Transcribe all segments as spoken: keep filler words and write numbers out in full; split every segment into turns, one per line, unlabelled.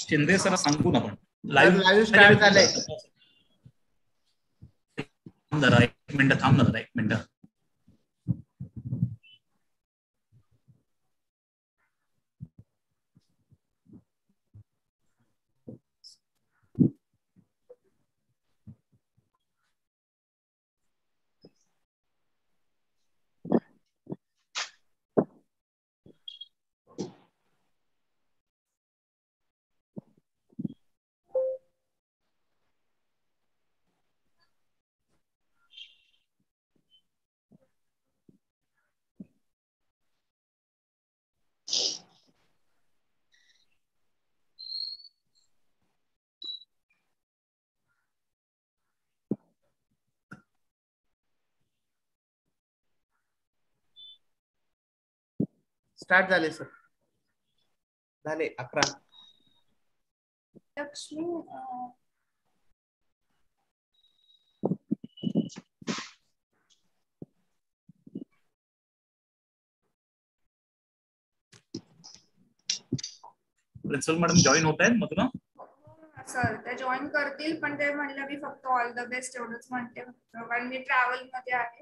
Shinde sir सांगू ना आपण
लाईव्ह लाईव्ह स्टार्ट झालंय.
जरा एक मिनिट थांब ना जरा एक मिनिट.
स्टार्ट झाले सर. झाले अकरा.
लक्ष्मी
प्रिन्सिपल मॅडम जॉईन होत आहेत मग ना
सर ते जॉईन करतील पण ते म्हणलं मी फक्त ऑल द बेस्ट एवढंच म्हणते कारण मी ट्रॅव्हल मध्ये आहे.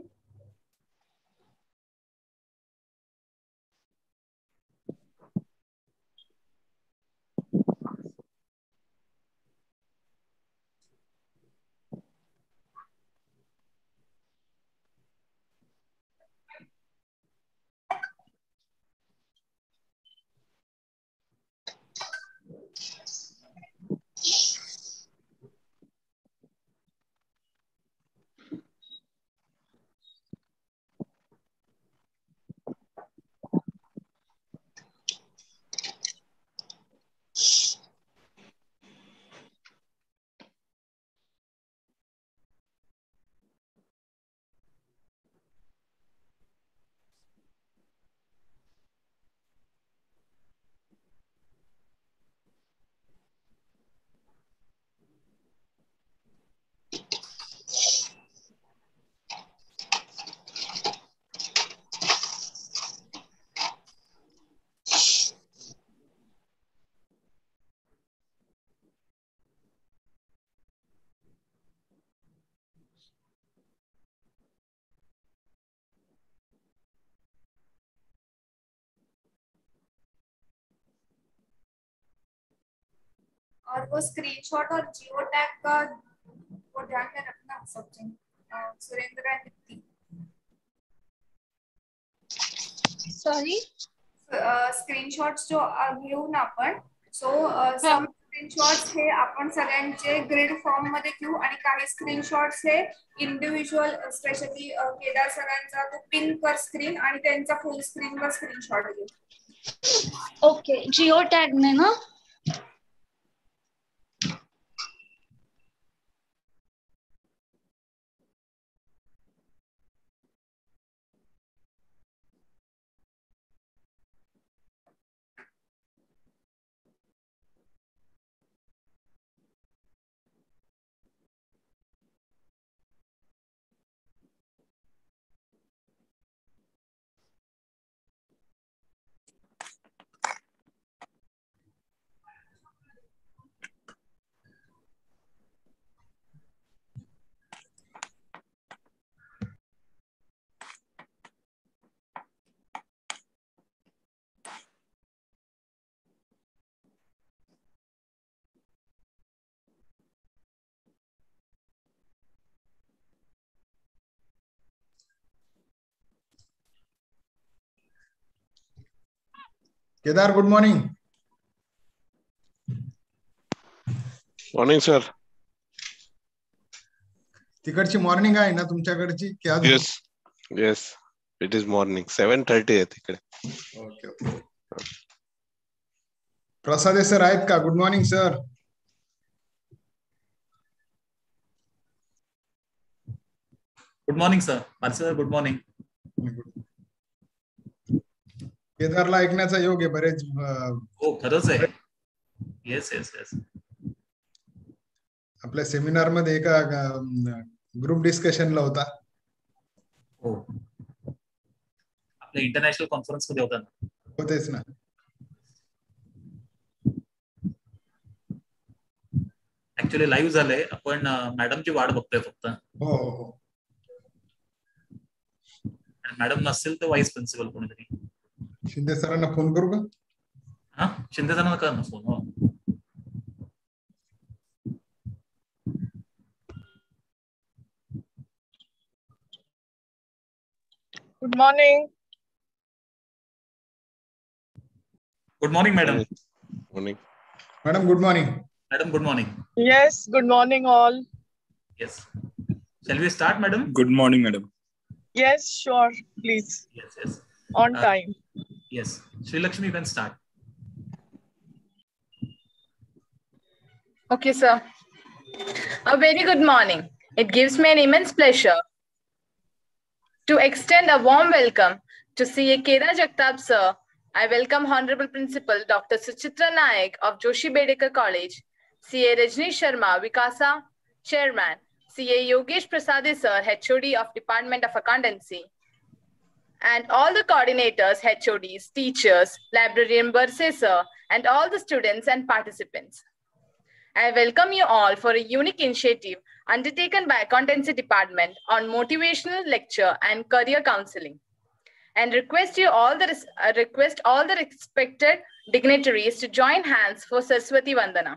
और वो स्क्रीनशॉट और जियो टैग का वो ध्यान में रखना सबसे. Surendra and Deepti.
Sorry
screenshots जो घेऊ ना आपण सो सम स्क्रीनशॉट्स हे आपण सगळ्यांचे ग्रिड फॉर्म मध्ये घेऊ आणि काही स्क्रीनशॉट्स हे इंडिव्हिज्युअल स्पेशली केदार सरांचा तो पिन कर स्क्रीन आणि त्यांचा फुल स्क्रीन वर स्क्रीनशॉट घेऊ.
ओके जिओ टॅग ने ना.
Kedar good morning.
Morning sir.
तिकडची मॉर्निंग आहे ना तुमच्याकडची?
Yes yes it is morning. Seven thirty आहे तिकडे.
Okay okay. प्रसादे सर आहेत का? Good morning sir.
Good morning sir. Parse sir good morning.
केदारला ऐकण्याचा योग आहे बरेच.
हो खरंच आहे. Yes yes yes.
आपल्या सेमिनार मध्ये एका ग्रुप डिस्कशनला होता.
हो आपल्या इंटरनॅशनल कॉन्फरन्स मध्ये होता ना.
होतेच ना.
ऍक्च्युली लाईव्ह झालंय, आपण मॅडमची वाट बघतोय फक्त.
हो हो.
मॅडम नसेल तर व्हाईस प्रिन्सिपल कोणीतरी.
शिंदे सरांना फोन करू का?
हा, शिंदे सरांना कर ना फोन. हो.
Good morning.
Good morning madam.
Morning.
Madam good morning.
Madam good morning.
Yes, good morning all.
Yes. Shall we start, madam?
Good morning, madam.
Yes, sure, please.
Yes, yes.
On
Uh,
time.
Yes. Sri Lakshmi, you can start.
Okay, sir. A very good morning. It gives me an immense pleasure to extend a warm welcome to C A Kedar Jagtap, sir. I welcome Honorable Principal Doctor Suchitra Naik of Joshi Bedekar College, C A Rajneesh Sharma, Vikasa Chairman, C A Yogesh Prasade, sir, H O D of Department of Accountancy, and all the coordinators, H O Ds, teachers, librarian Barse, sir, and all the students and participants. I welcome you all for a unique initiative undertaken by Accountancy Department on motivational lecture and career counseling, and request you all the uh, request all the respected dignitaries to join hands for Saraswati Vandana.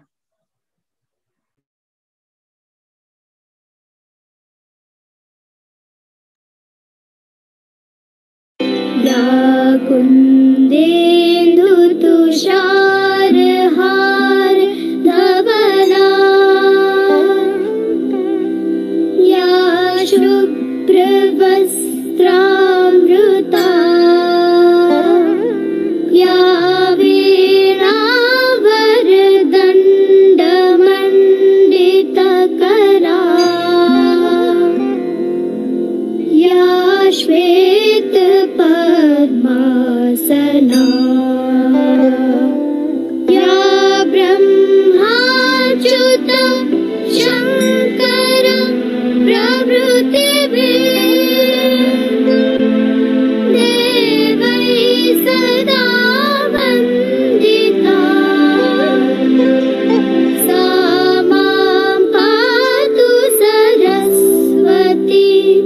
या कुन्देन्दु तुषार हार धवला या शुभ्र वस्त्रामृता या वीणावरदण्ड मण्डितकरा या श्वेत पद्मासना या ब्रह्माच्युत शङ्कर प्रभृतिभिः देवैः सदा वन्दिता सा मां पातु सरस्वती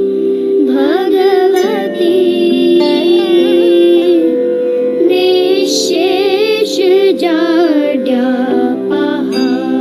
भगवती निःशेष जाड्यापहा।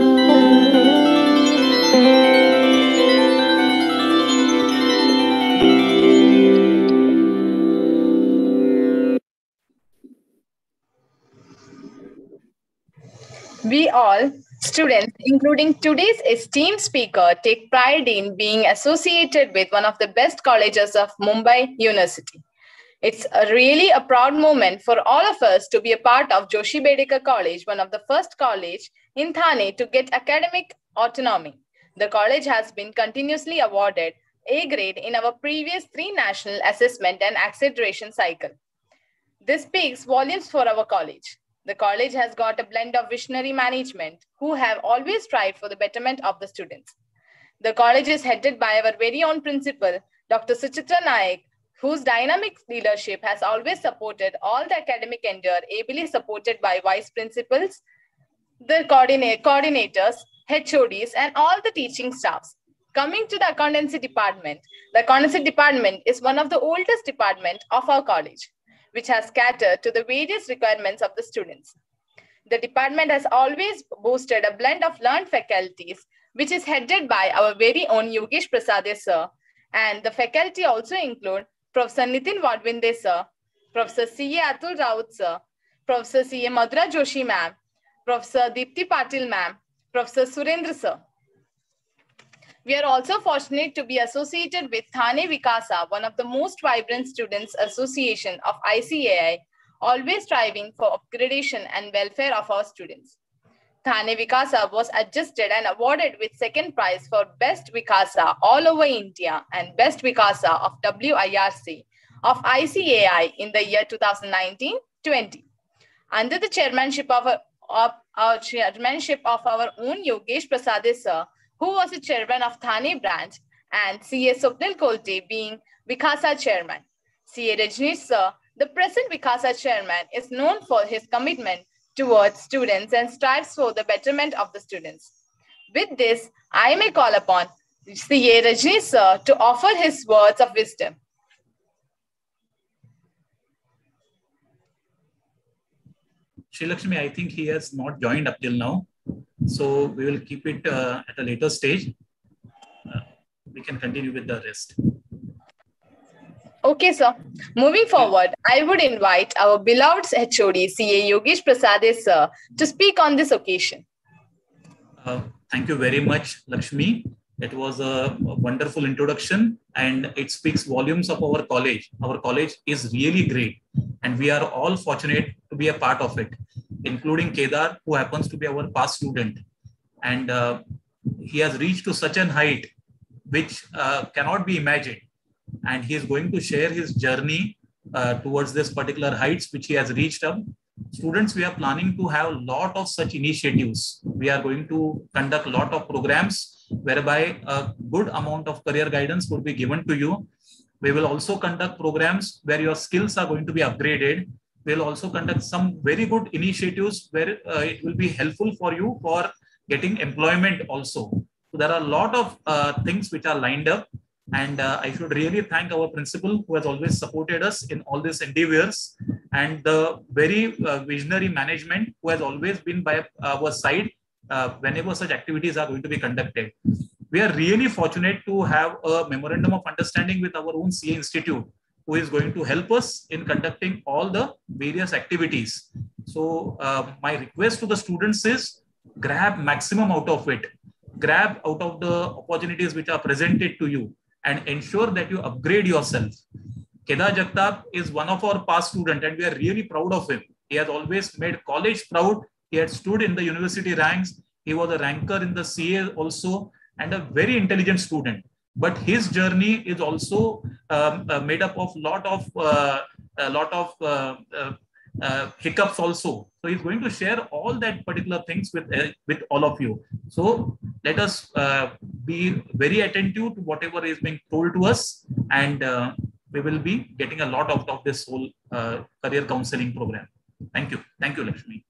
We all, students, including today's esteemed speaker, take pride in being associated with one of the best colleges of Mumbai University. It's a really a proud moment for all of us to be a part of Joshi Bedekar College, one of the first college in Thane to get academic autonomy. The college has been continuously awarded A grade in our previous three national assessment and accreditation cycle. This speaks volumes for our college. The college has got a blend of visionary management who have always strived for the betterment of the students. The college is headed by our very own principal, Doctor Suchitra Naik, whose dynamic leadership has always supported all the academic endeavor, ably supported by vice principals, the coordinate, coordinators, H O Ds, and all the teaching staffs. Coming to the accountancy department, the accountancy department is one of the oldest departments of our college, which has catered to the various requirements of the students. The department has always boasted a blend of learned faculties, which is headed by our very own Yogesh Prasade, sir, and the faculty also include Professor Nitin Wadvinde, sir, Professor C A Atul Raut, sir, Professor C A Madhura Joshi, ma'am, Professor Deepti Patil, ma'am, Professor Surendra, sir. We are also fortunate to be associated with Thane Vikasa, one of the most vibrant students association of I C A I, always striving for upgradation and welfare of our students. Thane Vikasa was adjusted and awarded with second prize for Best Vikasa all over India and Best Vikasa of W I R C of I C A I in the year two thousand nineteen twenty. Under the chairmanship of our, of our chairmanship of our own Yogesh Prasade, sir, who was the chairman of Thane branch, and C A Swapnil Kolte being Vikasa chairman. C A Rajneesh, sir, the present Vikasa chairman, is known for his commitment towards students and strives for the betterment of the students. With this, I may call upon C A Rajni sir to offer his words of wisdom.
Sri Lakshmi, I think he has not joined up till now. So we will keep it uh, at a later stage. Uh, we can continue with the rest.
Okay, sir. Moving forward, I would invite our beloved H O D, C A Yogesh Prasade sir, to speak on this occasion.
Uh, thank you very much, Lakshmi. It was a, a wonderful introduction and it speaks volumes of our college. Our college is really great and we are all fortunate to be a part of it, including Kedar, who happens to be our past student. And uh, he has reached to such an height which uh, cannot be imagined. And he is going to share his journey uh, towards this particular heights which he has reached up. Students, we are planning to have a lot of such initiatives. We are going to conduct a lot of programs whereby a good amount of career guidance would be given to you. We will also conduct programs where your skills are going to be upgraded. We will also conduct some very good initiatives where uh, it will be helpful for you for getting employment also. So there are a lot of uh, things which are lined up. And uh, I should really thank our principal who has always supported us in all these endeavors and the very uh, visionary management who has always been by our side uh, whenever such activities are going to be conducted. We are really fortunate to have a memorandum of understanding with our own C A Institute who is going to help us in conducting all the various activities. So uh, my request to the students is grab maximum out of it, grab out of the opportunities which are presented to you, and ensure that you upgrade yourself. Kedar Jagtap is one of our past students and we are really proud of him. He has always made college proud. He had stood in the university ranks. He was a ranker in the C A also and a very intelligent student. But his journey is also um, uh, made up of lot of, uh, a lot of uh, uh, uh, hiccups also. So he's going to share all that particular things with, uh, with all of you. So let us uh, be very attentive to whatever is being told to us, and uh, we will be getting a lot out of this whole uh, career counseling program. Thank you. Thank you, Lakshmi.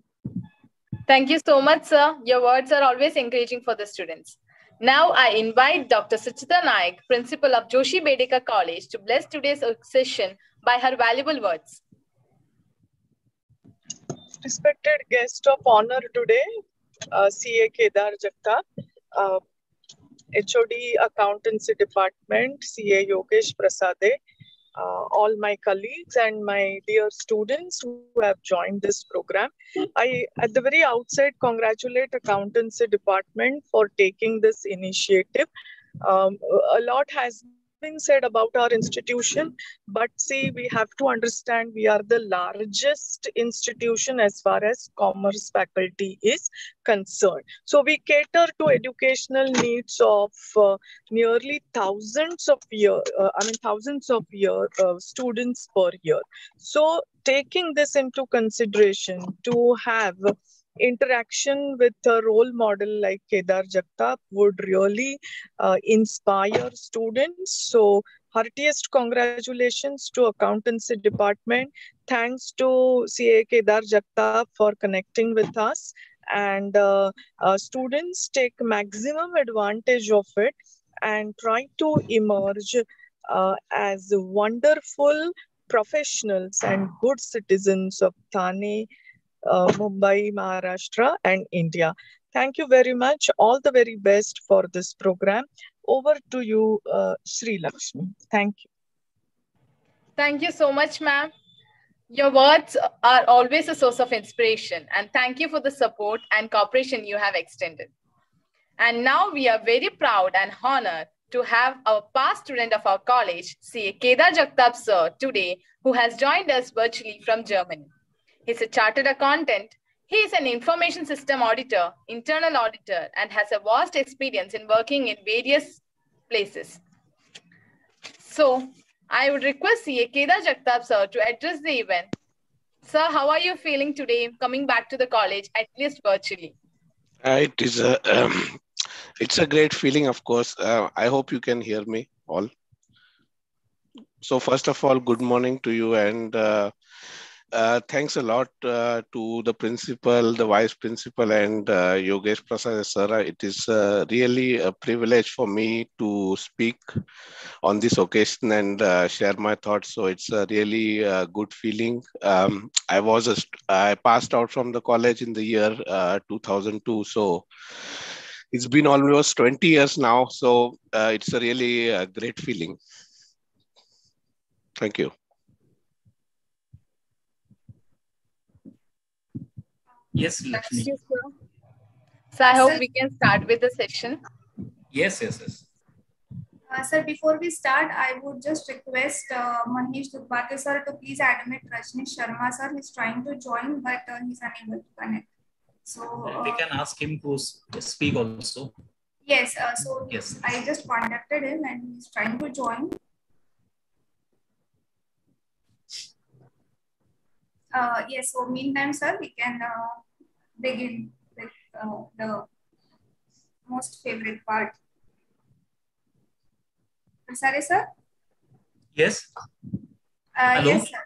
Thank you so much, sir. Your words are always encouraging for the students. Now I invite Doctor Suchita Naik, Principal of Joshi Bedekar College, to bless today's session by her valuable words.
Respected guest of honor today, uh, C A Kedar Jagtap, uh, H O D Accountancy Department, C A Yogesh Prasade, uh, all my colleagues and my dear students who have joined this program. I, at the very outset, congratulate Accountancy Department for taking this initiative. Um, a lot has been said about our institution, but see, we have to understand we are the largest institution as far as commerce faculty is concerned. So we cater to educational needs of uh, nearly thousands of year, uh, I mean thousands of year uh, students per year. So taking this into consideration, to have interaction with a role model like Kedar Jagtap would really uh, inspire students. So heartiest congratulations to Accountancy Department. Thanks to C A Kedar Jagtap for connecting with us. And uh, uh, students take maximum advantage of it and try to emerge uh, as wonderful professionals and good citizens of Thane, Uh, Mumbai, Maharashtra, and India. Thank you very much. All the very best for this program. Over to you, uh, Sri Lakshmi. Thank you.
Thank you so much, ma'am. Your words are always a source of inspiration, and thank you for the support and cooperation you have extended. And now we are very proud and honored to have our past student of our college, C A Kedar Jagtap sir, today, who has joined us virtually from Germany. He's a chartered accountant. He is an information system auditor, internal auditor, and has a vast experience in working in various places. So I would request C A Kedar Jagtap sir to address the event. Sir, how are you feeling today coming back to the college, at least virtually?
Uh, it is a, um, it's a great feeling, of course. Uh, I hope you can hear me all. So first of all, good morning to you, and uh, uh, thanks a lot uh, to the principal, the vice principal, and uh, Yogesh Prasad sir. It is uh, really a privilege for me to speak on this occasion and uh, share my thoughts. So it's a really uh, good feeling. Um, I was a st- I passed out from the college in the year uh, two thousand two. So it's been almost twenty years now. So uh, it's a really uh, great feeling. Thank you.
Yes, Lakshmi.
Thank you, sir. So I hope we can start with the session.
Yes, yes, yes.
Uh, sir, before we start, I would just request uh, Manish Dugbate sir to please admit Rajnish Sharma sir. He's trying to join, but uh, he's unable to connect. So uh,
We can ask him to s- speak also.
yes, uh, so
Yes.
I just contacted him and he's trying to join. Uh, yes, so meantime, sir, we can uh, begin with uh, the most favorite part. Sorry, sir?
Yes.
Uh,
Hello?
yes, sir.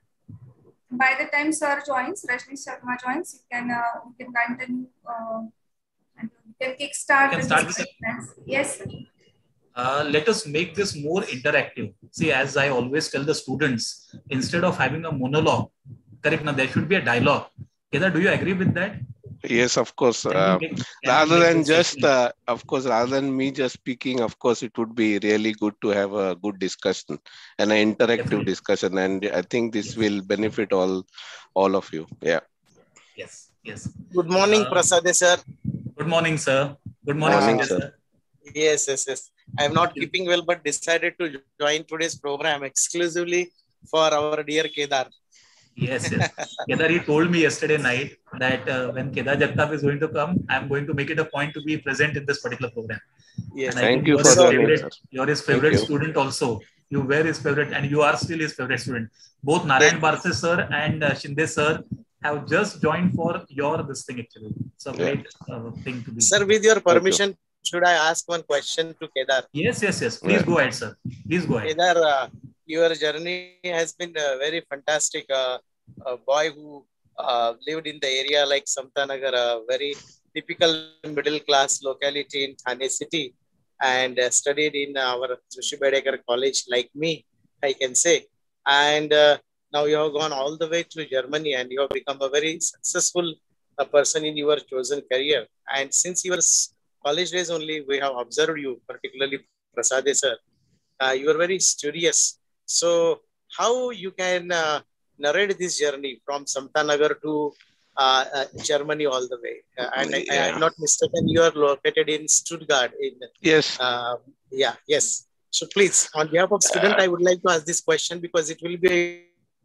By the time sir joins, Rajnish Sharma joins, you can, uh, you can continue uh, and you can kickstart
You can
the
start with the-
discussions. Yes, sir.
Uh, let us make this more interactive. See, as I always tell the students, instead of having a monologue, correct now, there should be a dialogue. Kedar, do you agree with that?
Yes, of course.
Can we
Uh,
make- can we
rather
make
than
this
just,
session-
uh, of course, rather than me just speaking, of course, it would be really good to have a good discussion and an interactive
Definitely.
discussion. And I think this
Yes.
will benefit all, all of you. Yeah.
Yes, yes.
Good morning,
Uh,
Prasad sir.
Good morning, sir. Good morning,
Morning,
Shinde,
sir.
sir.
Yes, yes, yes. I am not
You-
keeping well, but decided to join today's program exclusively for our dear Kedar.
Yes, yes. Kedar, he told me yesterday night that uh, when Kedar Jagtap is going to come, I'm going to make it a point to be present in this particular program.
Yes.
And I
Thank
think
you
you're
for
his
joining,
favorite,
sir.
you're his
Thank
favorite
you.
student also. You were his favorite, and you are still his favorite student. Both Narayan Barse sir and uh, Shinde sir have just joined for your this thing actually. It's a
Yeah.
great uh, thing to be.
Sir, with your
Thank you.
permission, should I ask one question to Kedar?
Yes, yes, yes. Please
Yeah.
go ahead, sir. Please go ahead.
Kedar, uh, your journey has been uh, very fantastic. Uh, a boy who uh, lived in the area like Samtanagar, a very typical middle class locality in Thane city, and uh, studied in our Sushi Bedekar college like me, I can say. And uh, now you have gone all the way to Germany and you have become a very successful uh, person in your chosen career. And since your s- college days only, we have observed you, particularly Prasade sir. Uh, you are very studious. So how you can uh, narrate this journey from Samtanagar to uh, uh, Germany all the way? Uh, and I, I
Yeah.
am not mistaken, you are located in Stuttgart. In
Yes.
uh, yeah, yes. So please, on behalf of student,
Uh,
I would like to ask this question because it will be.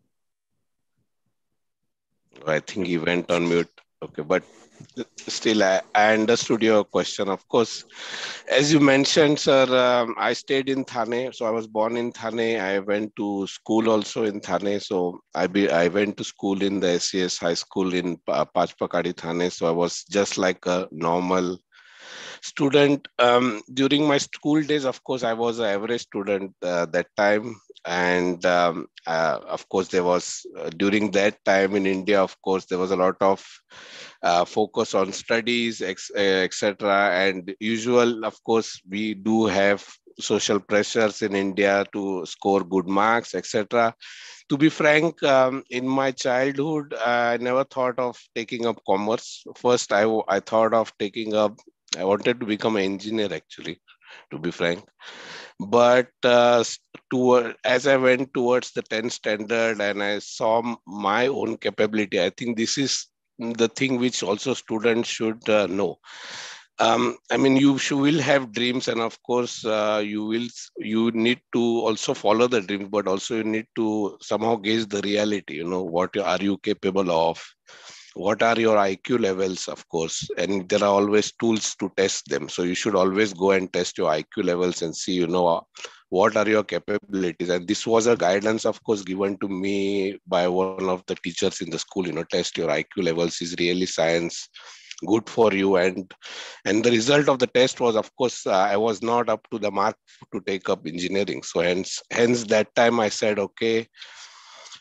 I think he went on mute. Okay, but still, I, I understood your question. Of course, as you mentioned, sir, um, I stayed in Thane. So I was born in Thane. I went to school also in Thane. So I be I went to school in the S C S High School in Pa- Pachpakadi, Thane. So I was just like a normal student. Um, during my school days, of course, I was an average student uh, that time. And um, uh, of course, there was uh, during that time in India, of course, there was a lot of uh, focus on studies, et cetera. And usual, of course, we do have social pressures in India to score good marks, et cetera. To be frank, um, in my childhood, I never thought of taking up commerce. First, I, I thought of taking up, I wanted to become an engineer actually, to be frank. But uh, toward, as I went towards the tenth standard and I saw my own capability, I think this is the thing which also students should uh, know. Um, I mean, you should, will have dreams, and of course, uh, you will. You need to also follow the dreams, but also you need to somehow gauge the reality. You know, what are you capable of? What are your I Q levels, of course, and there are always tools to test them. So you should always go and test your I Q levels and see, you know, what are your capabilities. And this was a guidance, of course, given to me by one of the teachers in the school. You know, test your I Q levels is really science good for you. And and the result of the test was, of course, uh, I was not up to the mark to take up engineering. So hence hence that time I said, okay,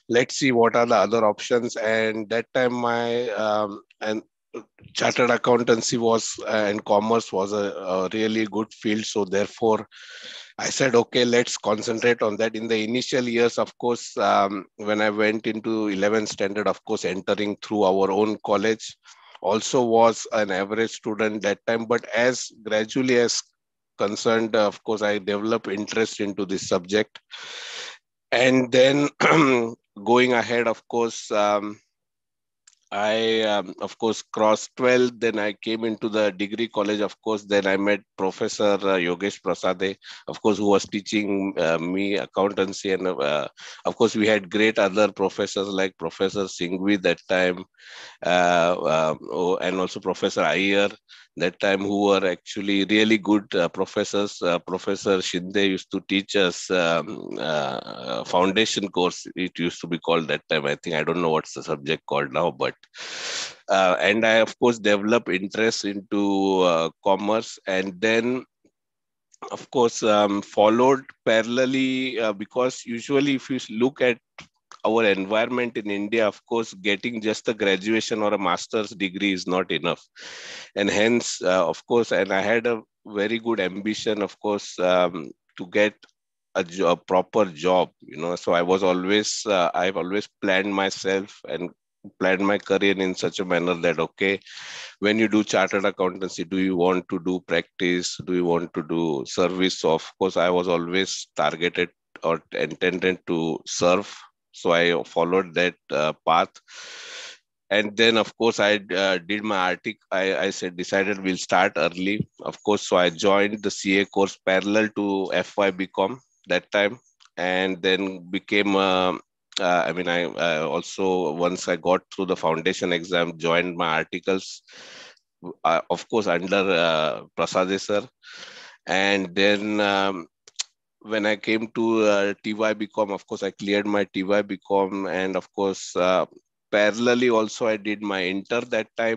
let's see what are the other options. And that time my um, and chartered accountancy was uh, and commerce was a, a really good field. So therefore, I said, okay, let's concentrate on that. In the initial years, of course, um, when I went into eleventh standard, of course, entering through our own college, also was an average student that time. But as gradually as concerned, of course, I developed interest into this subject. And then going ahead, of course, um, I, um, of course, crossed twelve. Then I came into the degree college. Of course, then I met Professor uh, Yogesh Prasade, of course, who was teaching uh, me accountancy. And uh, of course, we had great other professors like Professor Singhvi that time, uh, uh, oh, and also Professor Iyer that time, who were actually really good uh, professors. Uh, Professor Shinde used to teach us um, uh, foundation course. It used to be called that time. I think, I don't know what's the subject called now, but uh, and I, of course, developed interest into uh, commerce. And then, of course, um, followed parallelly uh, because usually if you look at our environment in India, of course, getting just a graduation or a master's degree is not enough. And hence, uh, of course, and I had a very good ambition, of course, um, to get a job, proper job, you know. So I was always, uh, I've always planned myself and planned my career in such a manner that, okay, when you do chartered accountancy, do you want to do practice? Do you want to do service? So of course, I was always targeted or intended to serve. So I followed that uh, path. And then, of course, I uh, did my article. I, I said, decided we'll start early. Of course, so I joined the C A course parallel to F Y B Com that time. And then became, uh, uh, I mean, I uh, also, once I got through the foundation exam, joined my articles, uh, of course, under uh, Prasade sir. And then, um, when I came to uh, T Y B Com, of course, I cleared my T Y B Com. And of course, uh, parallelly also, I did my inter that time.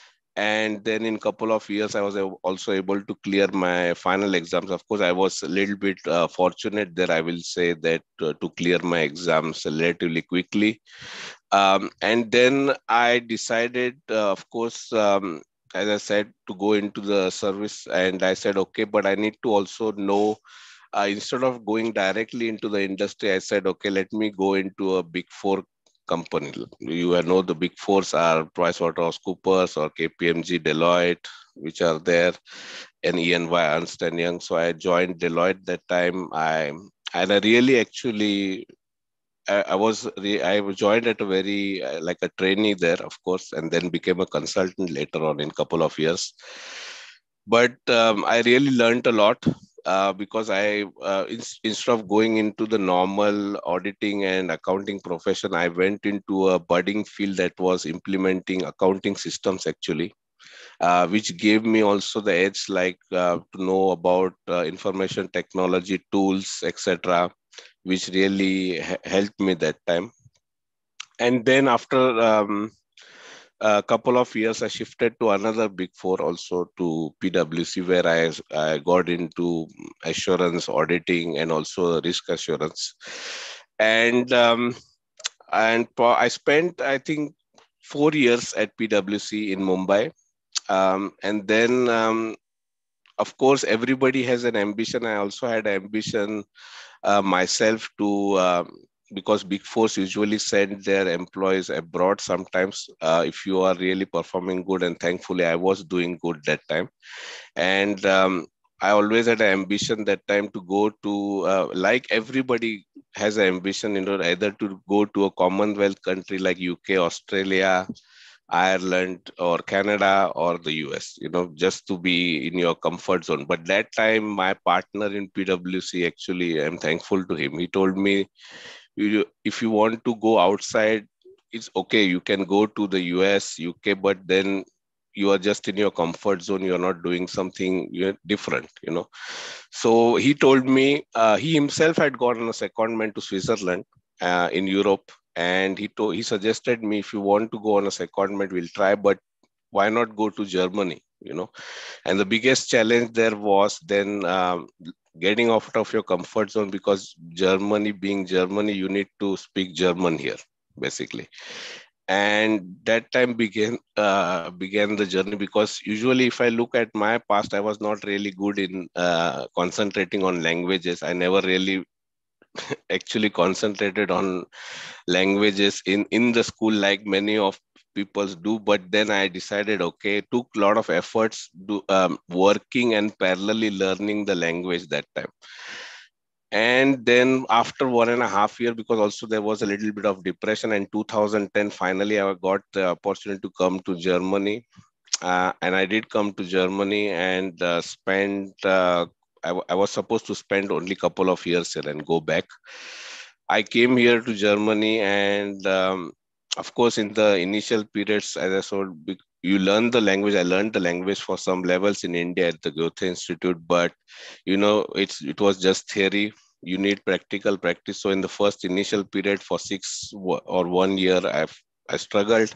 And then in a couple of years, I was also able to clear my final exams. Of course, I was a little bit uh, fortunate there, I will say that, uh, to clear my exams relatively quickly. Um, and then I decided, uh, of course, um, as I said, to go into the service. And I said, okay, but I need to also know, Uh, instead of going directly into the industry, I said, okay, let me go into a big four company. You know, the big fours are PricewaterhouseCoopers or K P M G, Deloitte, which are there, and E and Y, Ernst and Young. So I joined Deloitte that time. I and I really actually, I, I was re, I joined at a very uh, like a trainee there, of course, and then became a consultant later on in a couple of years. But um, I really learned a lot. Uh, because I, uh, in, instead of going into the normal auditing and accounting profession, I went into a budding field that was implementing accounting systems actually, uh, which gave me also the edge, like uh, to know about uh, information technology tools, et cetera, which really ha- helped me that time. And then after um, a couple of years, I shifted to another big four also, to P W C, where I, I got into assurance auditing and also risk assurance. And um, and I spent, I think, four years at P W C in Mumbai. Um, and then, um, of course, everybody has an ambition. I also had ambition uh, myself to, um, because big fours usually send their employees abroad sometimes uh, if you are really performing good. And thankfully, I was doing good that time. And um, I always had an ambition that time to go to, uh, like everybody has an ambition, you know, either to go to a Commonwealth country like U K, Australia, Ireland, or Canada, or the U S, you know, just to be in your comfort zone. But that time, my partner in P W C, actually, I'm thankful to him. He told me, if you want to go outside, it's okay. You can go to the U S, U K, but then you are just in your comfort zone. You're not doing something different, you know. So he told me, uh, he himself had gone on a secondment to Switzerland uh, in Europe. And he told, he suggested me, if you want to go on a secondment, we'll try, but why not go to Germany, you know? And the biggest challenge there was then, um, getting out of your comfort zone, because Germany being Germany, you need to speak German here, basically. And that time began uh, began the journey, because usually if I look at my past, I was not really good in uh, concentrating on languages. I never really actually concentrated on languages in, in the school like many of people do. But then I decided, okay, took a lot of efforts do um, working and parallelly learning the language that time. And then after one and a half year, because also there was a little bit of depression, in two thousand ten, finally I got the opportunity to come to Germany. Uh, and I did come to Germany and uh, spent, uh, I, w- I was supposed to spend only a couple of years here and go back. I came here to Germany, and um, of course, in the initial periods, as I said, be- you learn the language. I learned the language for some levels in India at the Goethe Institute, but you know, it's it was just theory. You need practical practice. So in the first initial period for six w- or one year, I've I struggled,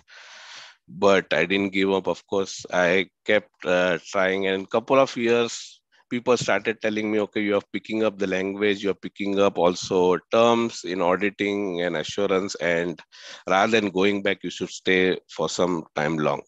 but I didn't give up. Of course, I kept uh, trying, and a couple of years, people started telling me, okay, you are picking up the language, you're picking up also terms in auditing and assurance, and rather than going back, you should stay for some time long.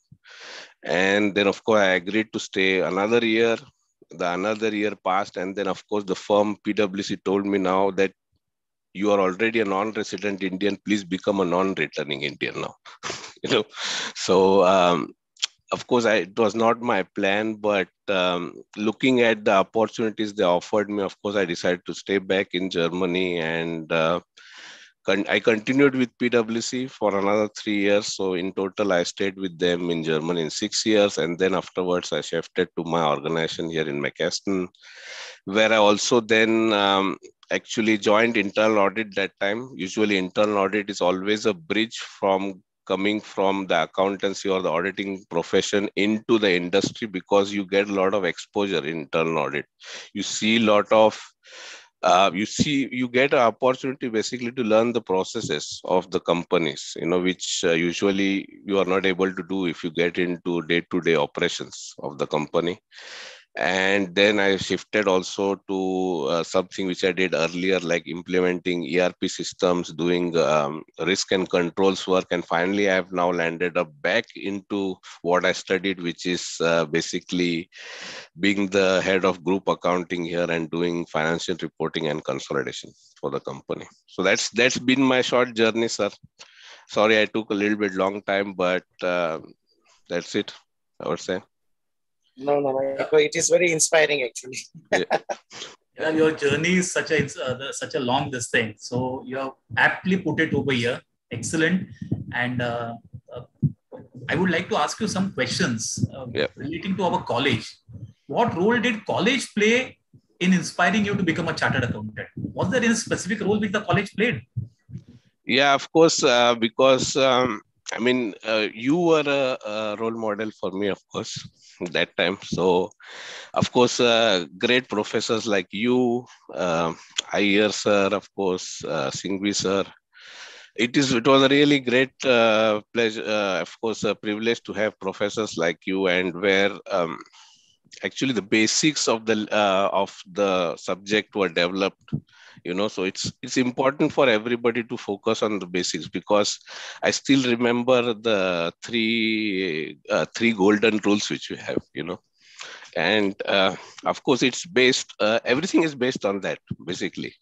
And then, of course, I agreed to stay another year. The another year passed, and then, of course, the firm P W C told me now that you are already a non-resident Indian, please become a non-returning Indian now. you know, so um, of course, I, it was not my plan, but um, looking at the opportunities they offered me, of course, I decided to stay back in Germany, and uh, con- I continued with P W C for another three years. So in total, I stayed with them in Germany in six years. And then afterwards, I shifted to my organization here in McAston, where I also then um, actually joined internal audit that time. Usually internal audit is always a bridge from coming from the accountancy or the auditing profession into the industry, because you get a lot of exposure in internal audit. You see a lot of, uh, you see, you get an opportunity basically to learn the processes of the companies, you know, which uh, usually you are not able to do if you get into day-to-day operations of the company. And then I shifted also to uh, something which I did earlier, like implementing E R P systems, doing um, risk and controls work. And finally, I have now landed up back into what I studied, which is uh, basically being the head of group accounting here and doing financial reporting and consolidation for the company. So that's that's been my short journey, sir. Sorry, I took a little bit long time, but uh, that's it, I would say.
No, no, Michael, it is very inspiring actually.
Yeah.
Yeah, your journey is such a uh, the, such a long this thing. So you have aptly put it over here. Excellent. And uh, uh, I would like to ask you some questions uh,
Yeah.
relating to our college. What role did college play in inspiring you to become a chartered accountant? Was there any specific role which the college played?
Yeah, of course, uh, because um, I mean, uh, you were a, a role model for me, of course, that time. So, of course, uh, great professors like you, uh, Iyer sir, of course, uh, Singhvi sir. It is. It was a really great uh, pleasure, uh, of course, a privilege to have professors like you, and where um, actually the basics of the uh, of the subject were developed. You know, so it's it's important for everybody to focus on the basics, because I still remember the three uh, three golden rules which we have. You know, and uh, of course it's based. Uh, everything is based on that basically.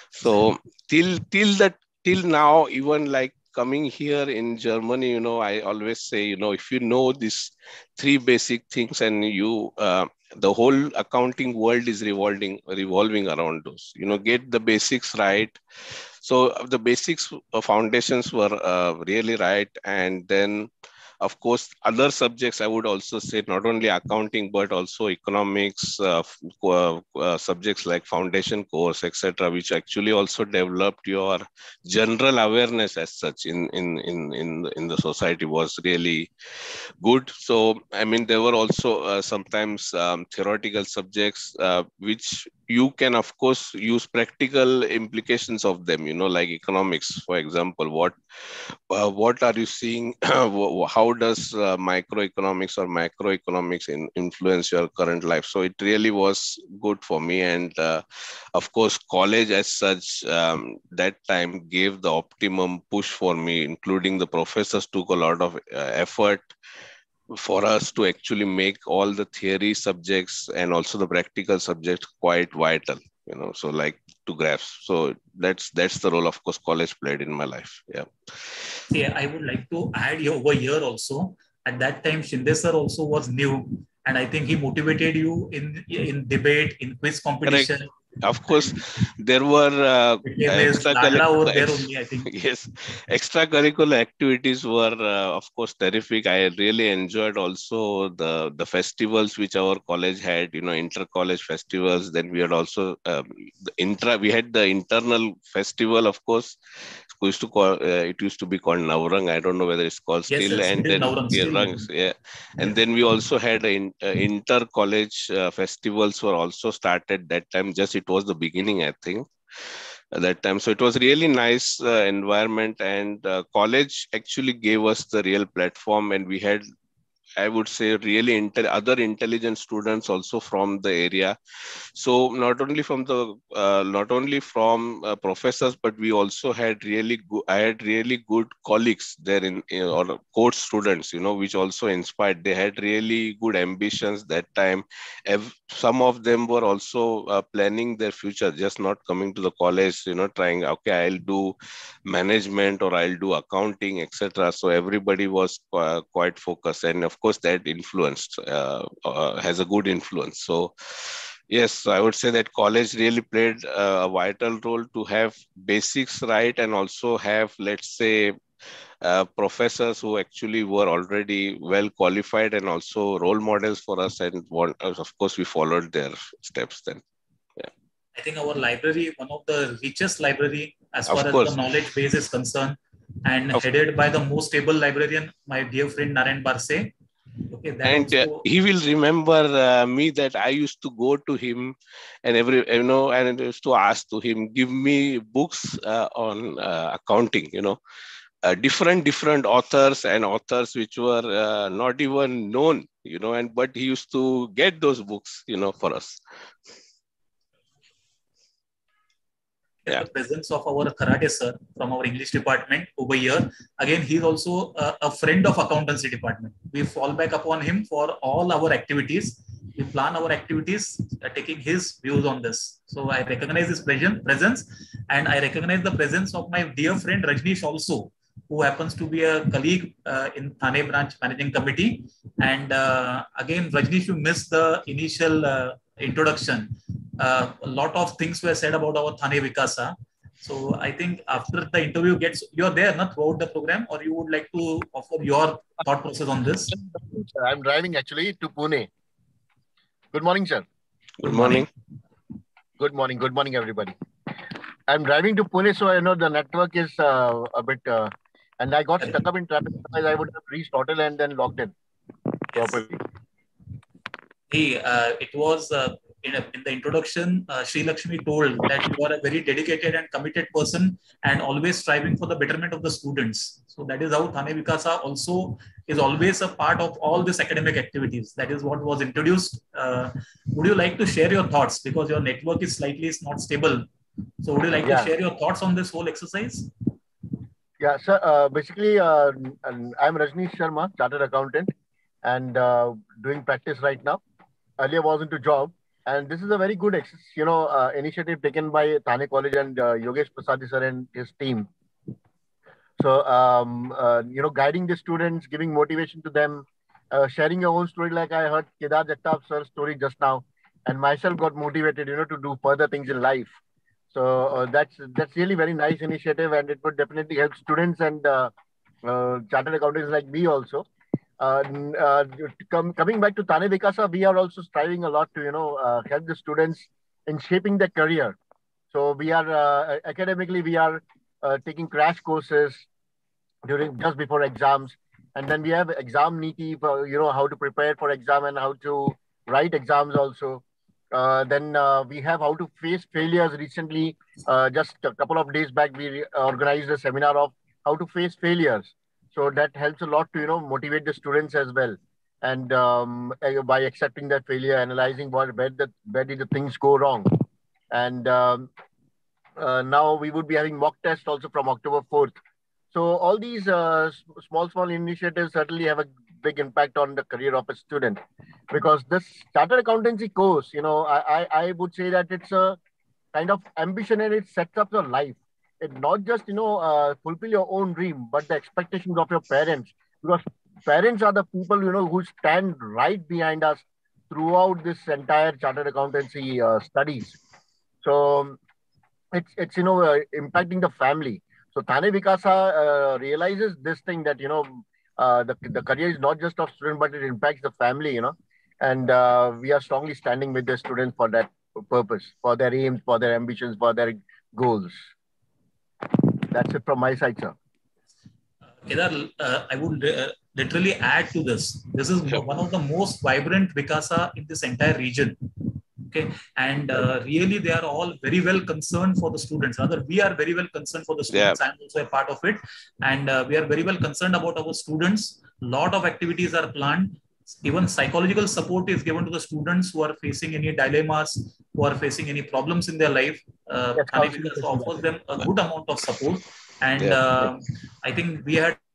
So till till that till now, even like coming here in Germany, you know, I always say, you know, if you know these three basic things, and you, uh, the whole accounting world is revolving revolving around those. You know, get the basics right. So uh, the basics uh, foundations were uh, really right, and then, of course, other subjects, I would also say, not only accounting, but also economics, uh, uh, uh, subjects like foundation course, et cetera, which actually also developed your general awareness as such in, in, in, in, in the society, was really good. So, I mean, there were also uh, sometimes um, theoretical subjects, uh, which you can of course use practical implications of them, you know, like economics, for example. What uh, what are you seeing? How does uh, microeconomics or macroeconomics in, influence your current life? So it really was good for me. And uh, of course, college as such, um, that time gave the optimum push for me, including the professors took a lot of uh, effort for us to actually make all the theory subjects and also the practical subjects quite vital, you know, so like to grasp. So that's that's the role, of course, college played in my life. Yeah.
See, I would like to add here over here also. At that time, Shinde sir also was new, and I think he motivated you in in debate, in quiz competition.
Correct. Of course, there were uh, extracurricular, yes, extracurricular activities were, uh, of course, terrific. I really enjoyed also the the festivals which our college had, you know, inter-college festivals. Then we had also um, the intra. We had the internal festival, of course. We used to call uh, it used to be called Navrang. I don't know whether it's called
yes,
still.
Yes,
and then
Navrang,
yeah,
still.
Rangs, yeah. And yes. Then we also had in, uh, inter-college uh, festivals were also started that time. Just it was the beginning, I think, at that time. So it was really nice uh, environment, and uh, college actually gave us the real platform, and we had, I would say, really inter- other intelligent students also from the area. So not only from the uh, not only from uh, professors, but we also had really good. I had really good colleagues there in, in or course students, you know, which also inspired. They had really good ambitions that time. Ev- some of them were also uh, planning their future, just not coming to the college, you know, trying. Okay, I'll do management or I'll do accounting, et cetera. So everybody was qu- quite focused, and of course that influenced uh, uh, has a good influence. So yes, I would say that college really played a vital role to have basics right, and also have, let's say, uh, professors who actually were already well qualified and also role models for us, and one, of course we followed their steps then. Yeah.
I think our library, one of the richest library as far
Of
as
course.
the knowledge base is concerned, and
Of
headed by the most able librarian, my dear friend Narayan Barse. Okay, that
and
also...
uh, he will remember uh, me that I used to go to him, and every you know, and I used to ask to him, give me books uh, on uh, accounting, you know, uh, different different authors and authors which were uh, not even known, you know, and but he used to get those books, you know, for us.
Yeah. The presence of our karate sir from our English department over here. Again, he's also a, a friend of accountancy department. We fall back upon him for all our activities. We plan our activities uh, taking his views on this. So I recognize his presence, and I recognize the presence of my dear friend Rajneesh also, who happens to be a colleague uh, in Thane branch managing committee. And uh, again, Rajneesh, you missed the initial uh, introduction. Uh, a lot of things were said about our Thane Vikasa. So I think after the interview gets, you're there not throughout the program, or you would like to offer your thought process on this?
I'm driving actually to Pune. Good morning, sir.
Good morning.
Good morning. Good morning, everybody. I'm driving to Pune, so I know the network is uh, a bit, uh, and I got stuck up in traffic. I would have reached hotel and then logged in properly.
Hey, uh, it was uh, in, a, in the introduction, uh, Sri Lakshmi told that you are a very dedicated and committed person and always striving for the betterment of the students. So that is how Thane Vikasa also is always a part of all these academic activities. That is what was introduced. Uh, would you like to share your thoughts? Because your network is slightly not stable. So would you like
yeah.
to share your thoughts on this whole exercise?
Yeah, sir. Uh, basically, uh, I'm Rajneesh Sharma, chartered accountant, and uh, doing practice right now. Earlier was into job, and this is a very good, you know, uh, initiative taken by Thane College and uh, Yogesh Prasad sir and his team. So, um, uh, you know, guiding the students, giving motivation to them, uh, sharing your own story. Like I heard Kedar Jagtap sir's story just now, and myself got motivated, you know, to do further things in life. So uh, that's that's really very nice initiative, and it would definitely help students and uh, uh, chartered accountants like me also. Uh, uh, com coming back to Thane Vikasa, we are also striving a lot to, you know, uh, help the students in shaping their career. So we are uh, academically, we are uh, taking crash courses during just before exams, and then we have exam niti for, you know, how to prepare for exam and how to write exams also. Uh, then uh, we have how to face failures. Recently, uh, just a couple of days back, we organized a seminar of how to face failures. So that helps a lot to, you know, motivate the students as well. And um, by accepting that failure, analyzing what, where, the, where did the things go wrong. And um, uh, now we would be having mock tests also from October fourth. So all these uh, small, small initiatives certainly have a big impact on the career of a student, because this chartered accountancy course, you know, I, I, I would say that it's a kind of ambition, and it sets up your life. It not just, you know, uh, fulfill your own dream, but the expectations of your parents, because parents are the people, you know, who stand right behind us throughout this entire chartered accountancy uh, studies. So it's, it's you know, uh, impacting the family. So Thane Vikasa uh, realizes this thing that, you know, uh, the, the career is not just of student, but it impacts the family, you know, and uh, we are strongly standing with the students for that purpose, for their aims, for their ambitions, for their goals. That's it from my side, sir.
Kedar, uh, I would uh, literally add to this. This is one of the most vibrant Vikasa in this entire region. Okay, and uh, really they are all very well concerned for the students. Rather, we are very well concerned for the students. Yeah. I'm also a part of it, and uh, we are very well concerned about our students. A lot of activities are planned. Even psychological support is given to the students who are facing any dilemmas, who are facing any problems in their life. Uh, Thane Vikasa offers them a good amount of support, and yeah. uh, I think we had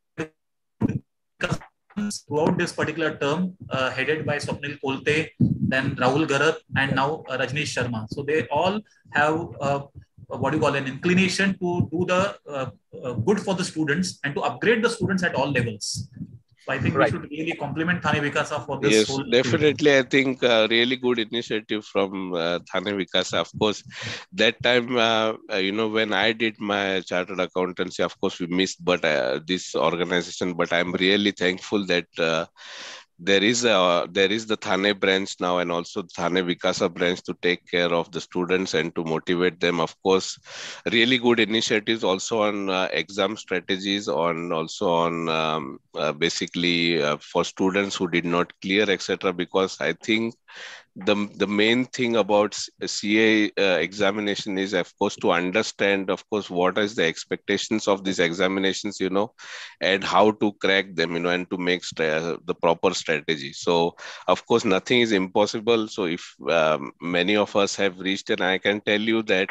throughout this particular term, uh, headed by Swapnil Kolte, then Rahul Garat, and now uh, Rajneesh Sharma. So they all have uh, what do you call an inclination to do the uh, uh, good for the students and to upgrade the students at all levels. So I think right. we should really compliment Thane Vikasa for this.
Yes,
whole
definitely. Field. I think uh, really good initiative from uh, Thane Vikasa. Of course, that time, uh, uh, you know, when I did my chartered accountancy, of course, we missed but uh, this organization. But I'm really thankful that uh, there is a there is the Thane branch now, and also Thane Vikasa branch to take care of the students and to motivate them. Of course, really good initiatives also on uh, exam strategies, on also on um, uh, basically uh, for students who did not clear, et cetera. Because I think the the main thing about C A uh, examination is, of course, to understand, of course, what is the expectations of these examinations, you know, and how to crack them, you know, and to make st- the proper strategy. So, of course, nothing is impossible. So, if um, many of us have reached, and I can tell you that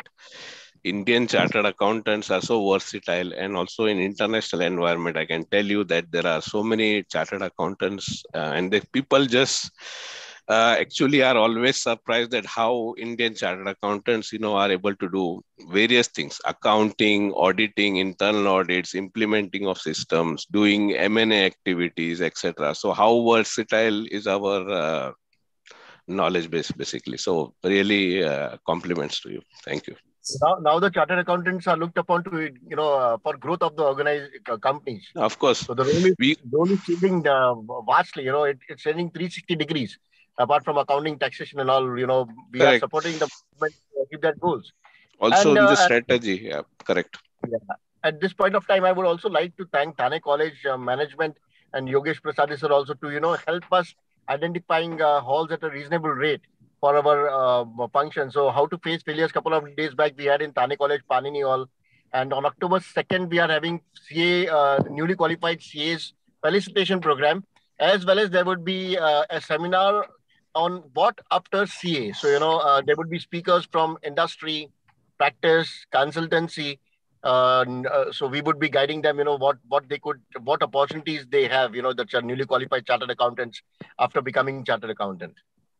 Indian chartered accountants are so versatile, and also in international environment, I can tell you that there are so many chartered accountants, uh, and the people just Uh, actually are always surprised at how Indian chartered accountants, you know, are able to do various things: accounting, auditing, internal audits, implementing of systems, doing M and A activities, et cetera. So how versatile is our uh, knowledge base, basically. So really uh, compliments to you. Thank you.
Now, now the chartered accountants are looked upon to, you know, uh, for growth of the organized uh, companies.
Of course.
So the role is, we, the role is changing uh, vastly, you know, it, it's changing three hundred sixty degrees. Apart from accounting, taxation and all, you know, we correct. Are supporting the government to achieve their goals.
Also
and,
in
uh,
the strategy, yeah, correct.
Yeah. At this point of time, I would also like to thank Thane College uh, management and Yogesh Prasad sir also to, you know, help us identifying uh, halls at a reasonable rate for our uh, function. So how to face failures, couple of days back we had in Thane College, Panini Hall. And on October second, we are having C A, uh, newly qualified C A's felicitation program, as well as there would be uh, a seminar on what after C A. So, you know, uh, there would be speakers from industry, practice, consultancy. Uh, uh, so we would be guiding them, you know, what, what they could, what opportunities they have, you know, that are newly qualified chartered accountants after becoming chartered accountant.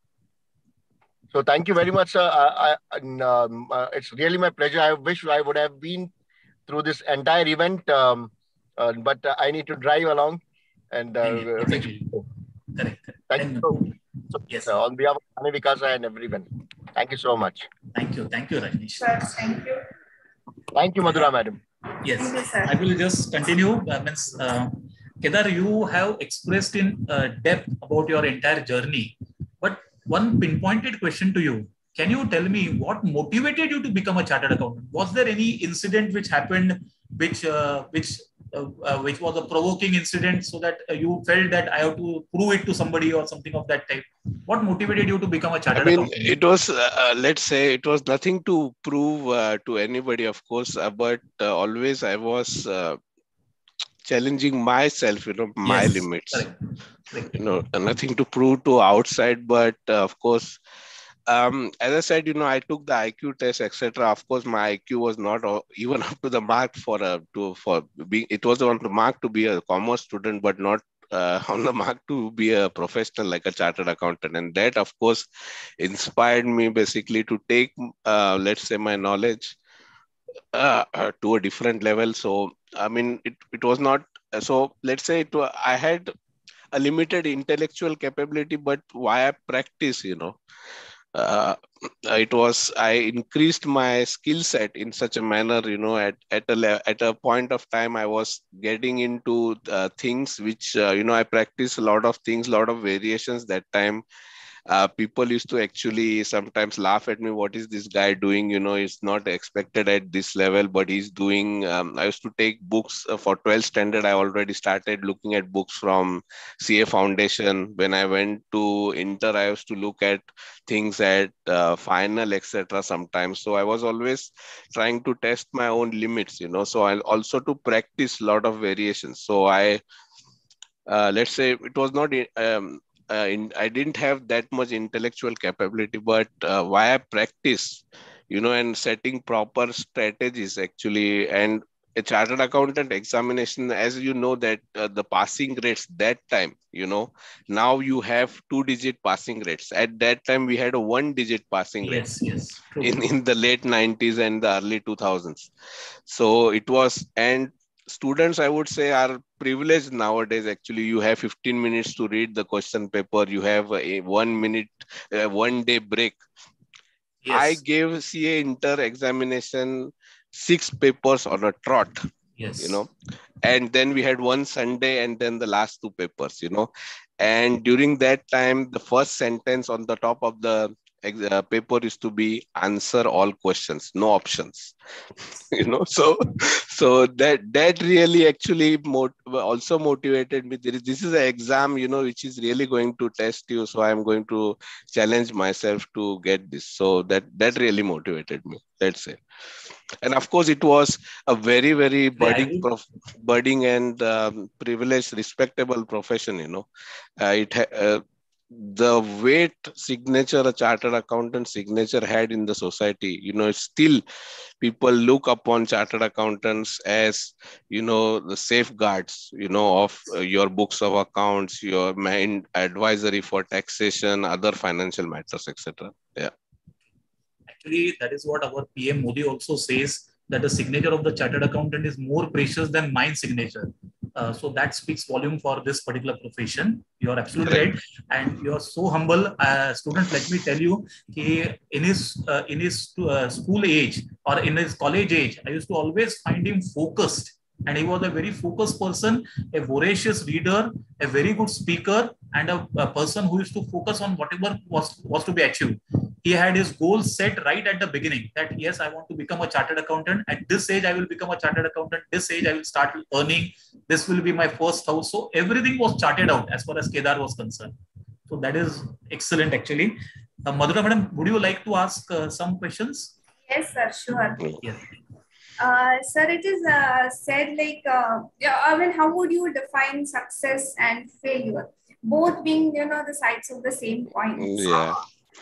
So thank you very much, sir. I, I, um, uh, it's really my pleasure. I wish I would have been through this entire event, um, uh, but uh, I need to drive along and uh,
thank you. Thank you.
Correct. Thank you so much. So, yes, sir, on behalf of Thane Vikasa and everyone, thank you so much.
Thank you. Thank you, Rajneesh.
Sir, thank you.
Thank you, Madhura, madam.
Yes,
you,
I will just continue. Uh, means, uh, Kedar, you have expressed in uh, depth about your entire journey. But one pinpointed question to you. Can you tell me what motivated you to become a chartered accountant? Was there any incident which happened which, uh, which uh, uh, which was a provoking incident, so that uh, you felt that I have to prove it to somebody or something of that type? What motivated you to become a
I
chartered
mean,
accountant?
it was, uh, let's say, it was nothing to prove uh, to anybody, of course, uh, but uh, always I was uh, challenging myself, you know, my
Yes,
limits,
correct. Correct.
you know, nothing to prove to outside, but uh, of course, um, as I said, you know, I took the I Q test, et cetera. Of course, my I Q was not uh, even up to the mark for a to for being. It was on the mark to be a commerce student, but not uh, on the mark to be a professional like a chartered accountant. And that, of course, inspired me basically to take, uh, let's say, my knowledge uh, uh, to a different level. So, I mean, it it was not. So, let's say it, wa- I had a limited intellectual capability, but via practice, you know uh, it was I increased my skill set in such a manner, you know at at a le- at a point of time I was getting into uh, things which uh, you know I practiced a lot of things, a lot of variations that time. Uh, people used to actually sometimes laugh at me, what is this guy doing, you know it's not expected at this level, but he's doing. um, I used to take books uh, for twelfth standard. I already started looking at books from C A Foundation. When I went to inter, I used to look at things at uh, final, etc. sometimes. So I was always trying to test my own limits, you know so I also to practice a lot of variations. So I uh, let's say it was not um, uh, in, I didn't have that much intellectual capability, but uh, via practice, you know, and setting proper strategies actually, and a chartered accountant examination, as you know, that uh, the passing rates that time, you know, now you have two digit passing rates. At that time, we had a one digit passing rate
Yes, yes, true.
in, in the late nineties and the early two thousands. So it was, and students, I would say, are privileged nowadays. Actually, you have fifteen minutes to read the question paper. You have a one minute, uh, one day break. I
Yes,
gave C A inter examination six papers on a trot,
yes,
you know, and then we had one Sunday and then the last two papers, you know. And during that time, the first sentence on the top of the ex- uh, paper is to be answer all questions, no options. you know so so that that really actually mot- also motivated me. There is, this is an exam, you know which is really going to test you, so I'm going to challenge myself to get this. So that that really motivated me, let's say. And of course it was a very very
yeah, I
budding
would.
prof- budding and um, privileged, respectable profession, you know uh, it ha- uh, the weight signature a chartered accountant signature had in the society, you know still people look upon chartered accountants as, you know the safeguards, you know of uh, your books of accounts, your main advisory for taxation, other financial matters, etc. Yeah.
Actually, that is what our P M Modi also says, that the signature of the chartered accountant is more precious than mine signature. Uh, so that speaks volume for this particular profession. You are absolutely
Correct.
right, and you are so humble, uh, students. Let me tell you, he, in his uh, in his uh, school age or in his college age, I used to always find him focused, and he was a very focused person, a voracious reader, a very good speaker, and a, a person who used to focus on whatever was was to be achieved. He had his goals set right at the beginning, that yes, I want to become a chartered accountant. At this age, I will become a chartered accountant. This age, I will start earning. This will be my first house. So everything was charted out as far as Kedar was concerned. So that is excellent, actually. Uh, Madhura madam, would you like to ask uh, some questions?
Yes, sir, sure.
Yes.
Uh, sir, it is uh, said like, uh, yeah, I mean, how would you define success and failure? Both being, you know, the sides of the same coin.
Yeah.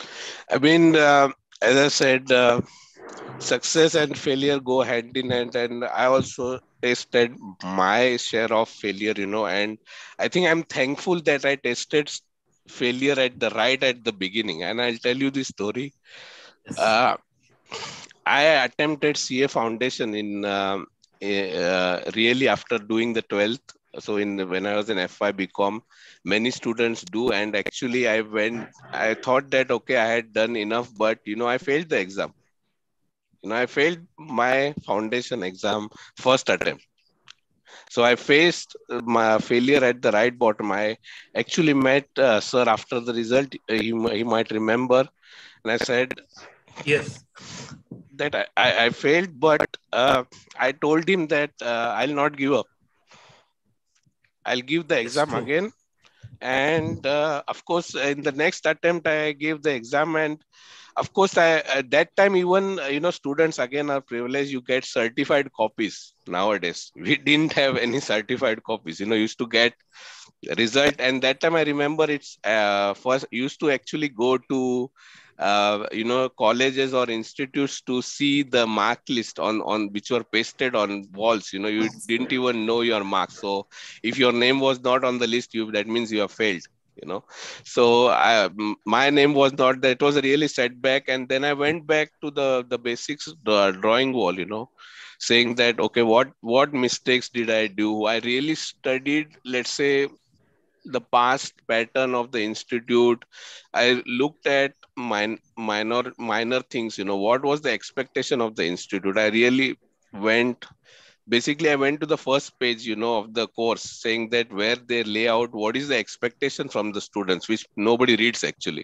I mean, uh, as I said, uh, success and failure go hand in hand, and I also tasted my share of failure, you know, and I think I'm thankful that I tasted s- failure at the right at the beginning. And I'll tell you this story. Uh, I attempted C A Foundation in um, eh, uh, really after doing the twelfth. So in the, when I was in F Y BCom, many students do, and actually I went. I thought that okay, I had done enough, but you know I failed the exam. You know I failed my foundation exam first attempt. So I faced uh, my failure at the right bottom. I actually met uh, sir after the result. Uh, He, he might remember, and I said,
yes,
that I, I, I failed, but uh, I told him that uh, I'll not give up. I'll give the exam
true.
again. And uh, of course, in the next attempt, I gave the exam, and of course, I, at that time, even, uh, you know, students again are privileged. You get certified copies nowadays. We didn't have any certified copies, you know, used to get result. And that time I remember it's uh, first used to actually go to, uh, you know, colleges or institutes to see the mark list on, on which were pasted on walls. You know, you didn't even know your marks. So if your name was not on the list, you, that means you have failed. You know, so I, my name was not that. It was a really setback. And then I went back to the the basics, the drawing wall. You know, saying that okay, what what mistakes did I do? I really studied, let's say, the past pattern of the institute. I looked at min- minor minor things. You know, what was the expectation of the institute? I really went basically I went to the first page, you know, of the course, saying that where they lay out what is the expectation from the students, which nobody reads actually.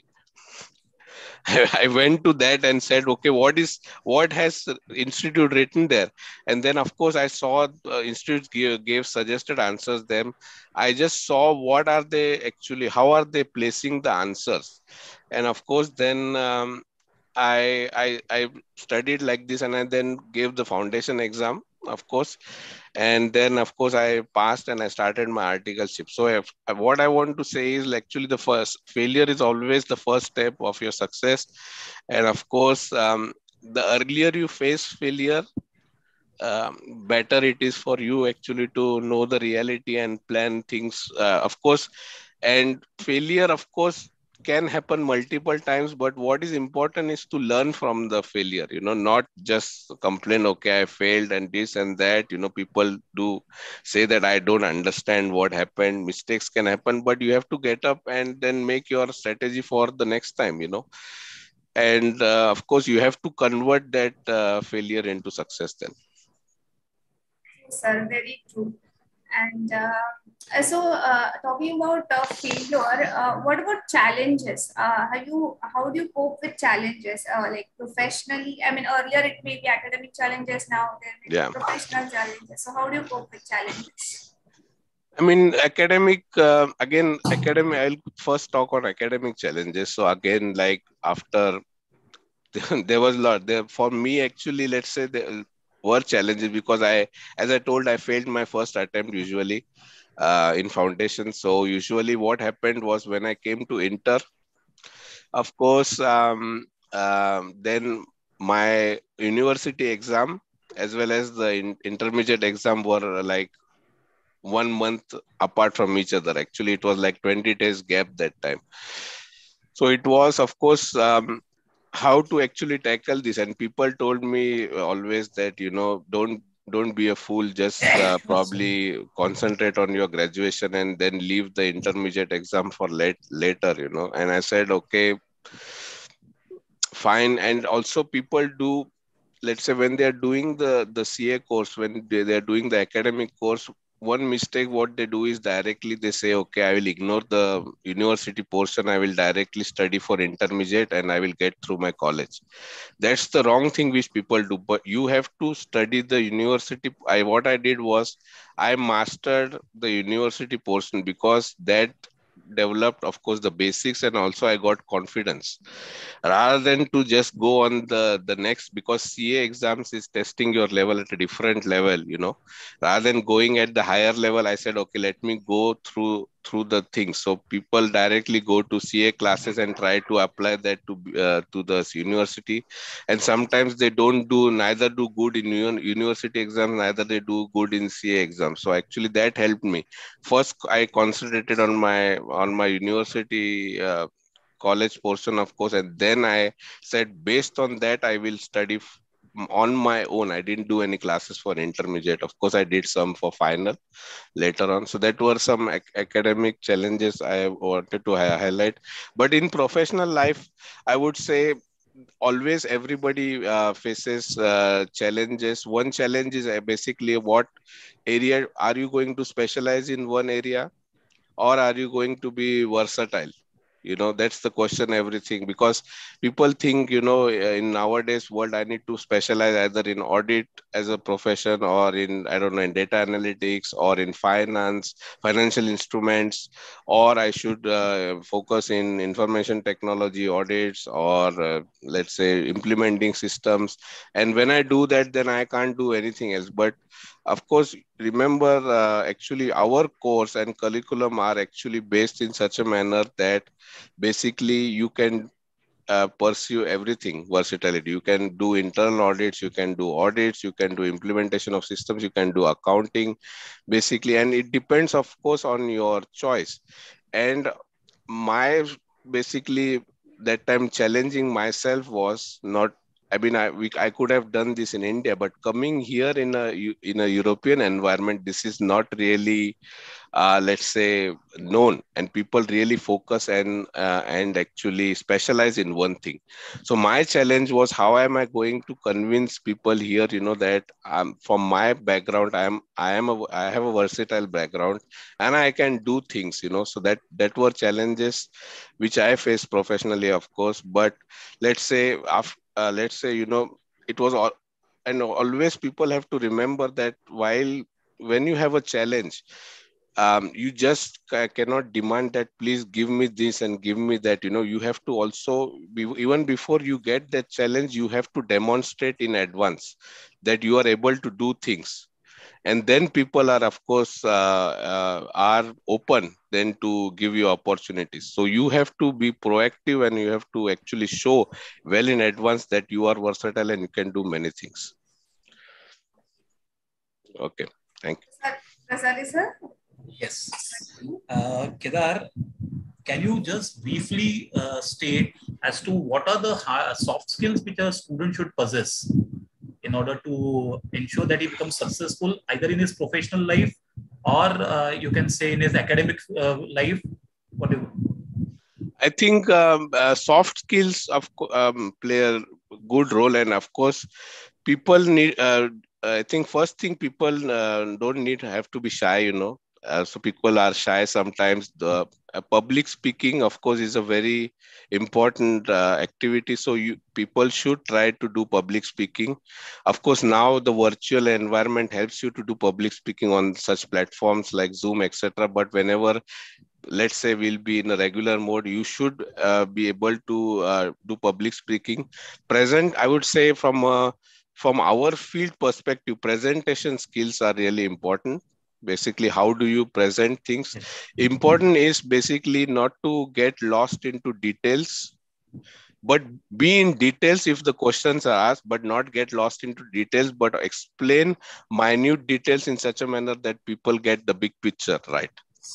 I went to that and said, okay, what is what has institute written there? And then of course I saw uh, institute gave, gave suggested answers. Them, I just saw what are they actually, how are they placing the answers, and of course then um, I I I studied like this, and I then gave the foundation exam, of course. And then of course I passed and I started my articleship. So if, what I want to say is actually the first failure is always the first step of your success. And of course um, the earlier you face failure, um, better it is for you actually to know the reality and plan things, uh, of course. And failure of course can happen multiple times, but what is important is to learn from the failure, you know, not just complain, okay, I failed and this and that. You know, people do say that I don't understand what happened, mistakes can happen, but you have to get up and then make your strategy for the next time, you know. And uh, of course you have to convert that uh, failure into success then.
Sir, very true. And uh, so, uh, talking about uh, failure, uh, what about challenges? Uh, how you how do you cope with challenges? Uh, like professionally, I mean, earlier it may be academic challenges. Now there may be
Yeah.
professional challenges. So, how do you cope with challenges?
I mean, academic, uh, again, academic, I'll first talk on academic challenges. So again, like after, there was a lot there for me, actually, let's say there were challenges because I, as I told, I failed my first attempt usually uh, in foundation. So usually what happened was when I came to inter, of course, um, um, then my university exam as well as the in- intermediate exam were uh, like one month apart from each other. Actually, it was like twenty days gap that time. So it was, of course, um, how to actually tackle this. And people told me always that, you know, don't don't be a fool, just uh, probably concentrate on your graduation and then leave the intermediate exam for late later, you know. And I said, okay, fine. And also people do, let's say when they are doing the the C A course, when they, they are doing the academic course, one mistake what they do is directly they say, okay, I will ignore the university portion, I will directly study for intermediate and I will get through my college. That's the wrong thing which people do. But you have to study the university. I what I did was I mastered the university portion because that developed, of course, the basics, and also I got confidence rather than to just go on the the next, because C A exams is testing your level at a different level, you know. Rather than going at the higher level, I said, okay, let me go through through the things. So people directly go to C A classes and try to apply that to uh, to the university, and sometimes they don't do neither do good in uni- university exams, neither they do good in C A exams. So actually that helped me. First I concentrated on my on my university uh, college portion, of course, and then I said based on that I will study f- on my own. I didn't do any classes for intermediate. Of course I did some for final later on. So that were some ac- academic challenges I wanted to hi- highlight. But in professional life, I would say always everybody uh, faces uh, challenges. One challenge is uh, basically what area are you going to specialize in one area, or are you going to be versatile? You know, that's the question, everything, because people think, you know, in nowadays world, I need to specialize either in audit as a profession or in, I don't know, in data analytics or in finance, financial instruments, or I should uh, focus in information technology audits or uh, let's say implementing systems. And when I do that, then I can't do anything else. But of course, remember, uh, actually our course and curriculum are actually based in such a manner that basically you can uh, pursue everything, versatility. You can do internal audits, you can do audits, you can do implementation of systems, you can do accounting, basically. And it depends, of course, on your choice. And my basically that time challenging myself was not, I mean, I we, I could have done this in India, but coming here in a in a European environment, this is not really, uh, let's say, known, and people really focus and uh, and actually specialize in one thing. So my challenge was, how am I going to convince people here, you know, that um, from my background, I am I am a I have a versatile background and I can do things, you know. So that that were challenges which I faced professionally, of course. But let's say after, uh, let's say, you know, it was all, and always people have to remember that while when you have a challenge, um, you just ca- cannot demand that please give me this and give me that. You know, you have to also be, even before you get that challenge, you have to demonstrate in advance that you are able to do things. And then people are, of course, uh, uh, are open then to give you opportunities. So you have to be proactive and you have to actually show well in advance that you are versatile and you can do many things. Okay, thank you.
Prasadi sir?
Yes. Uh, Kedar, can you just briefly uh, state as to what are the hard, soft skills which a student should possess in order to ensure that he becomes successful either in his professional life or uh, you can say in his academic uh, life? What do you...
I think um, uh, soft skills of co- um, play a good role, and of course, people need. Uh, I think first thing, people uh, don't need to have to be shy. You know, uh, so people are shy sometimes. The uh, public speaking, of course, is a very important uh, activity. So you people should try to do public speaking. Of course, now the virtual environment helps you to do public speaking on such platforms like Zoom, et cetera. But whenever, let's say, we'll be in a regular mode, you should uh, be able to uh, do public speaking. Present, I would say, from uh, from our field perspective, presentation skills are really important. Basically, how do you present things? Important is basically not to get lost into details, but be in details if the questions are asked, but not get lost into details, but explain minute details in such a manner that people get the big picture, right?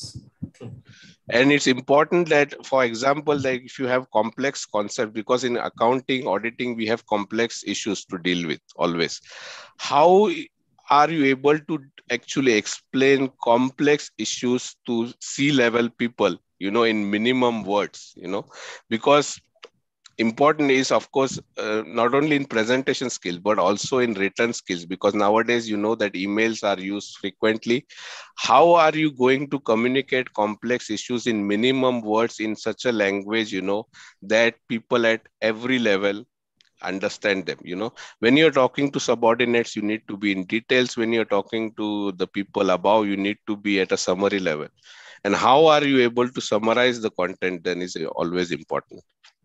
And it's important that, for example, like if you have complex concept, because in accounting, auditing, we have complex issues to deal with always. How are you able to actually explain complex issues to C-level people, you know, in minimum words, you know, because important is, of course, uh, not only in presentation skills, but also in written skills, because nowadays, you know, that emails are used frequently. How are you going to communicate complex issues in minimum words in such a language, you know, that people at every level understand them? You know, when you're talking to subordinates, you need to be in details. When you're talking to the people above, you need to be at a summary level. And how are you able to summarize the content then is always important.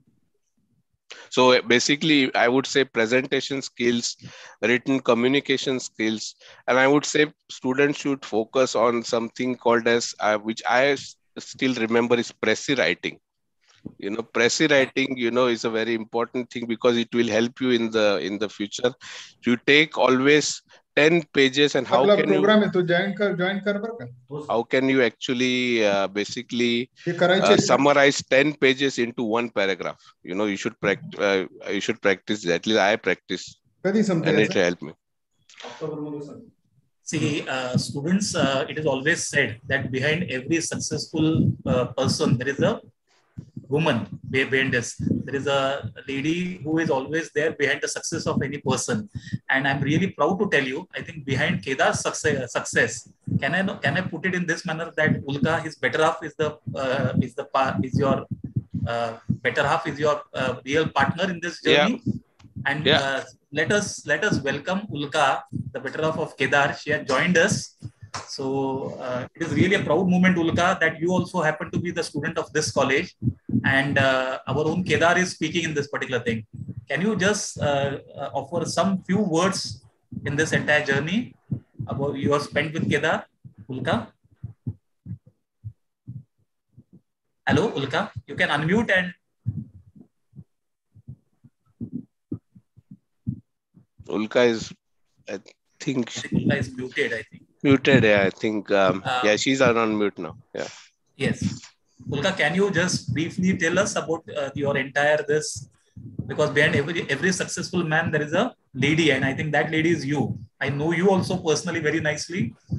So basically, I would say presentation skills, written communication skills, and I would say students should focus on something called as, uh, which I still remember, is Prezi writing. You know, Prezi writing, you know, is a very important thing because it will help you in the in the future. You take always ten pages, and how
आपला
can
programme
you
आहे तो join कर join कर बरं का.
how can you actually uh, basically
हे करायचे
uh,
आहेत का?
summarize ten pages into one paragraph? You know, you should practice. Uh, you should practice that. At least I practice,
कधी
and
संपते
it helped me.
See, uh, students, uh, it is always said that behind every successful uh, person, there is a woman behind this. There is a lady who is always there behind the success of any person. And I'm really proud to tell you, I think behind Kedar's success, success can I can I put it in this manner that Ulka, his better half, is the uh, is the is your uh, better half, is your uh, real partner in this journey.
Yeah.
And
Yeah.
uh, let us let us welcome Ulka, the better half of Kedar. She has joined us. So uh, it is really a proud moment, Ulka, that you also happen to be the student of this college, and uh, our own Kedar is speaking in this particular thing. Can you just uh, uh, offer some few words in this entire journey about you have spent with Kedar, Ulka? Hello, Ulka. You can unmute and.
Ulka is, I think.
Ulka is muted, I think.
Muted, yeah, I think. Um,
uh,
yeah, she's on mute now. Yeah.
Yes. Ulka, can you just briefly tell us about uh, your entire this? Because behind every every successful man, there is a lady, and I think that lady is you. I know you also personally very nicely.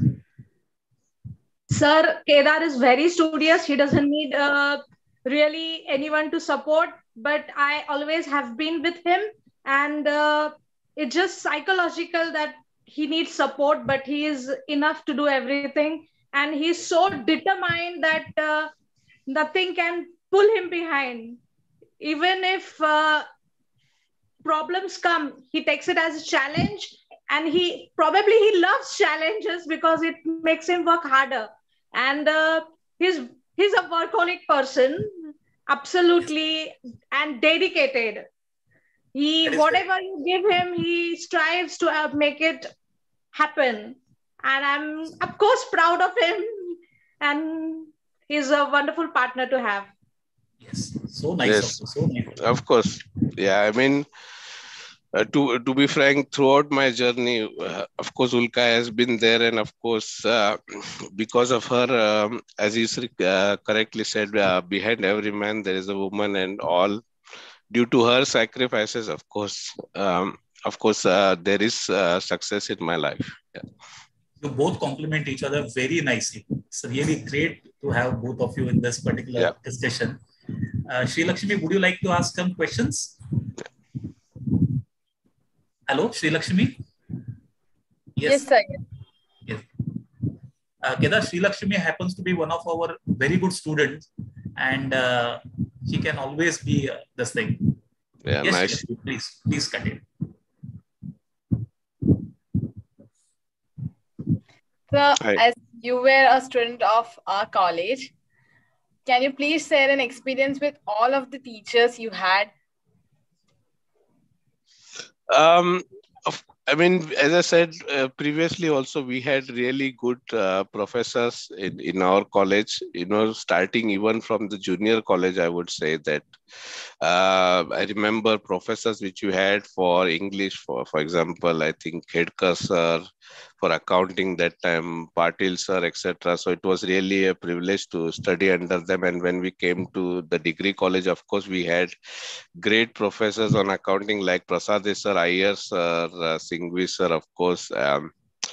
Sir, Kedar is very studious. He doesn't need uh, really anyone to support, but I always have been with him, and uh, it's just psychological that he needs support, but he is enough to do everything. And he's so determined that uh, nothing can pull him behind. Even if uh, problems come, he takes it as a challenge, and he probably he loves challenges because it makes him work harder. And uh, he's he's a workaholic person, absolutely, and dedicated. He whatever you give him, he strives to uh, make it happen. And I'm of course proud of him, and he's a wonderful partner to have.
Yes, so nice.
Yes,
also, so nice.
Of course. Yeah, I mean, uh, to to be frank, throughout my journey, uh, of course, Ulka has been there, and of course, uh, because of her, um, as you uh, correctly said, uh, behind every man there is a woman, and all due to her sacrifices, of course, um, of course, uh, there is uh, success in my life. Yeah.
You both complement each other very nicely. It's really great to have both of you in this particular yeah. discussion. Uh, Sri Lakshmi, would you like to ask some questions? Hello, Sri Lakshmi?
Yes, yes sir.
Yes. Uh, Kedar, Sri Lakshmi happens to be one of our very good students, and uh, she can always be uh, this thing.
Yeah,
yes,
nice.
Lakshmi, please, please continue.
So, Hi. As you were a student of our college, can you please share an experience with all of the teachers you had?
Um, I mean, as I said uh, previously, also we had really good uh, professors in, in our college. You know, starting even from the junior college, I would say that uh, I remember professors which you had for English, for for example, I think Khedkar sir, for accounting that time, Patil sir, et cetera. So it was really a privilege to study under them. And when we came to the degree college, of course, we had great professors on accounting like Prasad sir, Iyer sir, uh, Singhvi sir, of course. Um,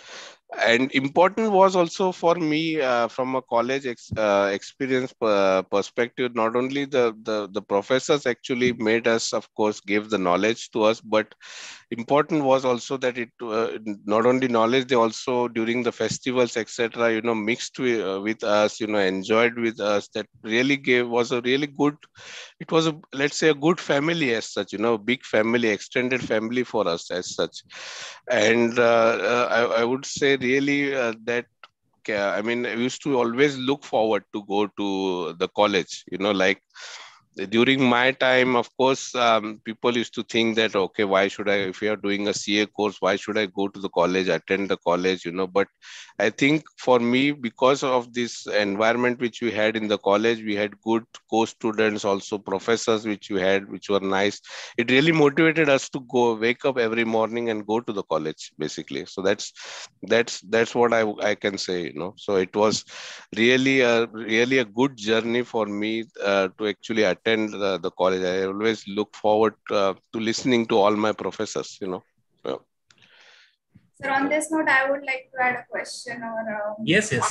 and important was also for me uh, from a college ex, uh, experience uh, perspective, not only the, the the professors actually made us, of course, give the knowledge to us, but important was also that it uh, not only knowledge, they also during the festivals, et cetera, you know, mixed with, uh, with us, you know, enjoyed with us. That really gave was a really good. It was a, let's say, a good family as such, you know, big family, extended family for us as such. And uh, uh, I, I would say really uh, that I mean, I used to always look forward to go to the college, you know, like during my time, of course, um, people used to think that, okay, why should I, if you are doing a C A course, why should I go to the college, attend the college, you know? But I think for me, because of this environment which we had in the college, we had good co-students, also professors which we had, which were nice. It really motivated us to go, wake up every morning and go to the college, basically. So that's that's that's what I I can say, you know. So it was really a really a good journey for me uh, to actually attend attend the, the college. I always look forward uh, to listening to all my professors, you know. Yeah.
Sir, on this note, I would like to add a question. Or um,
yes, yes.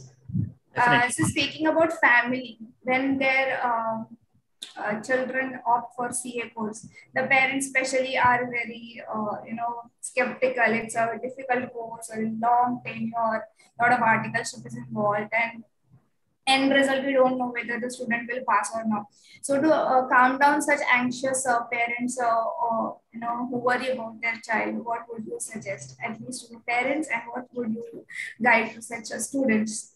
Uh, so speaking about family, when their um, uh, children opt for C A course, the parents especially are very, uh, you know, skeptical. It's a difficult course, a long tenure, a lot of articleship is involved, and end result we don't know whether the student will pass or not. So to uh, calm down such anxious uh, parents uh, or you know who worry about their child, what would you suggest at least to the parents, and what would you guide to such uh, students?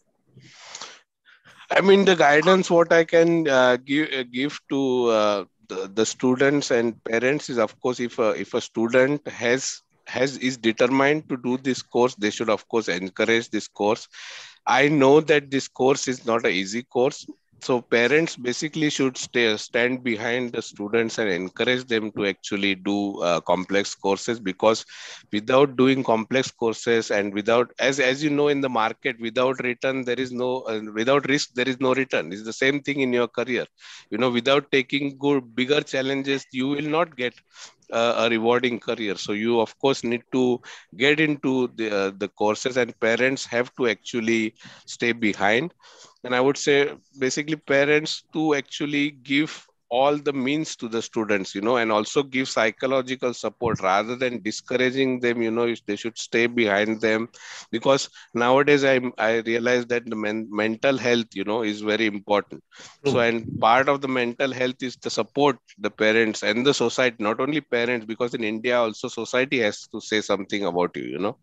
I mean, the guidance what I can uh, give uh, give to uh, the, the students and parents is, of course, if a, if a student has has is determined to do this course, they should of course encourage this course. I know that this course is not an easy course. So parents basically should stay, stand behind the students and encourage them to actually do uh, complex courses, because without doing complex courses and without, as, as you know, in the market, without return, there is no, uh, without risk, there is no return. It's the same thing in your career. You know, without taking good, bigger challenges, you will not get uh, a rewarding career. So you, of course, need to get into the, uh, the courses, and parents have to actually stay behind. And I would say basically parents to actually give all the means to the students, you know, and also give psychological support rather than discouraging them. You know, they should stay behind them, because nowadays I I realize that the men, mental health, you know, is very important. So, and part of the mental health is the support the parents and the society, not only parents, because in India also society has to say something about you, you know.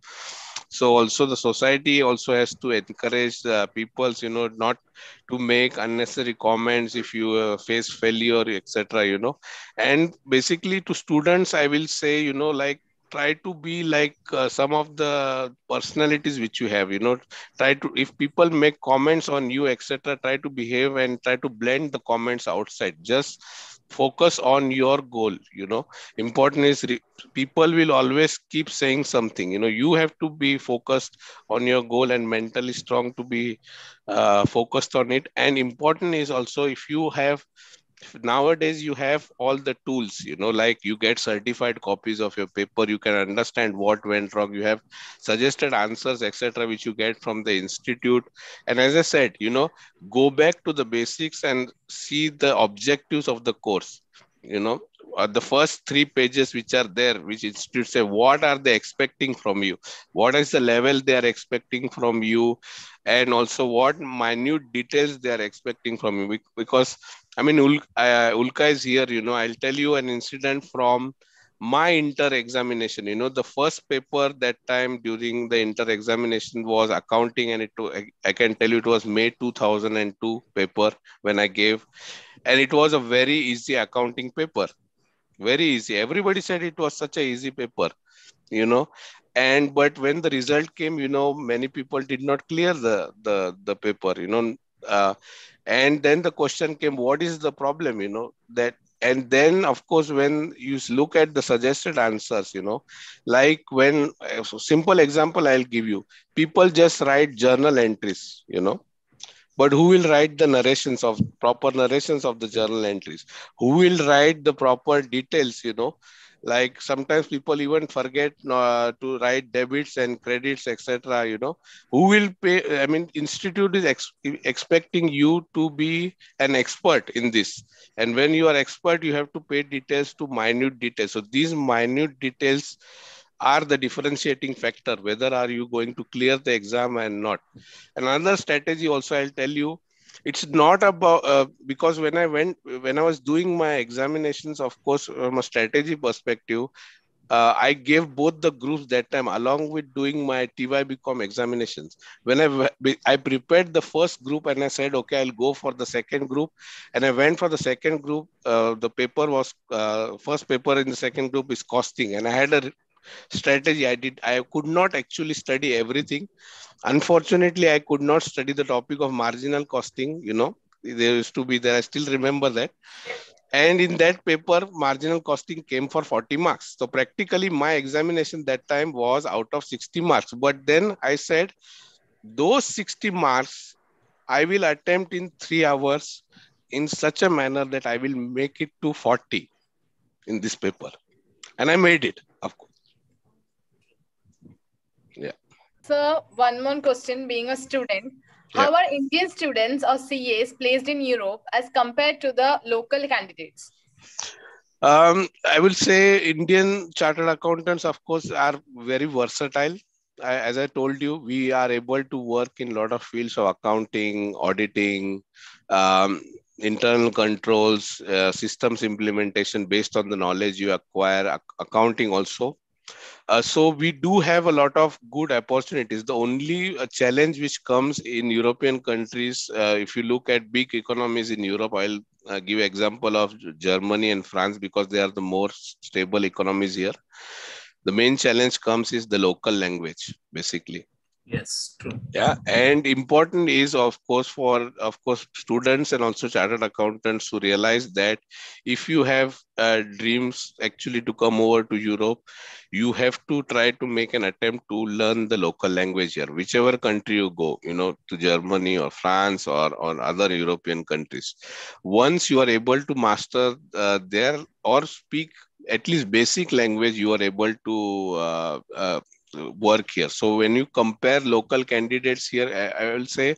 So also the society also has to encourage uh, people, you know, not to make unnecessary comments if you uh, face failure, et cetera, you know. And basically to students, I will say, you know, like, try to be like uh, some of the personalities which you have, you know, try to, if people make comments on you, et cetera, try to behave and try to blend the comments outside. Just focus on your goal, you know. Important is re- people will always keep saying something, you know. You have to be focused on your goal and mentally strong to be uh, focused on it. And important is also, if you have, nowadays you have all the tools, you know, like you get certified copies of your paper, you can understand what went wrong, you have suggested answers, et cetera, which you get from the institute. And as I said, you know, go back to the basics and see the objectives of the course, you know. Uh, the first three pages which are there, which institutes say what are they expecting from you, what is the level they are expecting from you, and also what minute details they are expecting from you. Because I mean, Ul- uh, Ulka is here, you know, I'll tell you an incident from my inter examination. You know, the first paper that time during the inter examination was accounting, and it I, I can tell you it was May two thousand two paper when I gave, and it was a very easy accounting paper. Very easy. Everybody said it was such a easy paper, you know. And but when the result came, you know, many people did not clear the the the paper, you know. Uh, and then the question came, what is the problem, you know, that. And then of course when you look at the suggested answers, you know, like when uh, so simple example I'll give you, people just write journal entries, you know, but who will write the narrations of proper narrations of the journal entries? Who will write the proper details, you know? Like sometimes people even forget uh, to write debits and credits, et cetera. You know, who will pay? I mean, institute is ex- expecting you to be an expert in this, and when you are expert, you have to pay details to minute details. So these minute details are the differentiating factor, whether are you going to clear the exam and not. Another strategy also I'll tell you, it's not about uh, because when I went when I was doing my examinations, of course from a strategy perspective, uh, I gave both the groups that time along with doing my T Y B Com examinations. When I I prepared the first group and I said, okay, I'll go for the second group, and I went for the second group. Uh, the paper was uh, first paper in the second group is costing, and I had a strategy. I did. I could not actually study everything. Unfortunately, I could not study the topic of marginal costing. You know, there used to be there. I still remember that. And in that paper, marginal costing came for forty marks. So practically my examination that time was out of sixty marks. But then I said, those sixty marks, I will attempt in three hours in such a manner that I will make it to forty in this paper. And I made it, of course. Yeah.
So one more question, being a student, how
Yeah.
are Indian students or C As placed in Europe as compared to the local candidates?
Um, I will say Indian chartered accountants, of course, are very versatile. I, as I told you, we are able to work in a lot of fields of accounting, auditing, um, internal controls, uh, systems implementation based on the knowledge you acquire, ac- accounting also. Uh, so we do have a lot of good opportunities. The only uh, challenge which comes in European countries, uh, if you look at big economies in Europe, I'll uh, give example of Germany and France because they are the more stable economies here. The main challenge comes is the local language, basically.
Yes, true.
Yeah, and important is of course for of course students and also chartered accountants to realize that if you have uh, dreams actually to come over to Europe, you have to try to make an attempt to learn the local language here, whichever country you go, you know, to Germany or France or or other European countries. Once you are able to master uh, there or speak at least basic language, you are able to uh, uh, work here. So when you compare local candidates here, I, I will say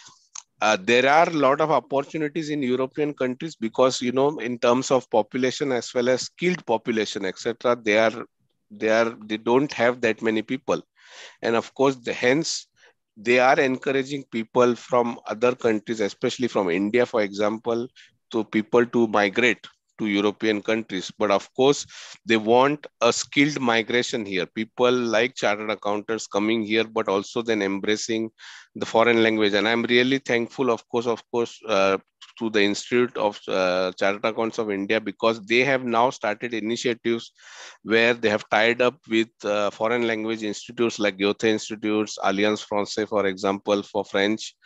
uh, there are a lot of opportunities in European countries because, you know, in terms of population as well as skilled population, et cetera, they are they are they don't have that many people, and of course, the, hence they are encouraging people from other countries, especially from India, for example, to people to migrate to European countries. But of course, they want a skilled migration here. People like chartered accountants coming here, but also then embracing the foreign language. And I'm really thankful, of course, of course, uh, to the Institute of uh, Chartered Accountants of India, because they have now started initiatives where they have tied up with uh, foreign language institutes like Goethe Institutes, Alliance Française, for example, for French,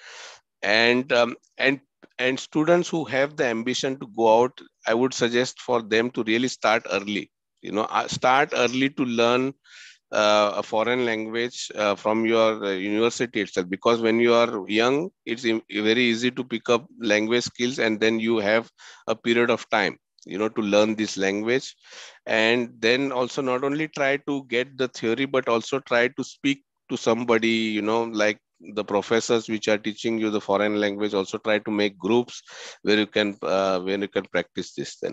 and um, and and students who have the ambition to go out, I would suggest for them to really start early. You know, uh, start early to learn uh, a foreign language uh, from your uh, university itself, because when you are young, it's im- very easy to pick up language skills, and then you have a period of time, you know, to learn this language, and then also not only try to get the theory but also try to speak to somebody, you know, like the professors which are teaching you the foreign language. Also try to make groups where you can uh, where you can practice this then.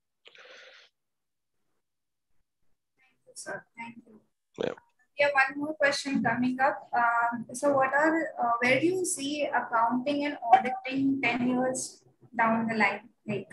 Thank you, sir. Thank you.
Yeah.
We have one more question coming up. Um, so, what are uh, where do you see accounting and auditing ten years down the line? Like,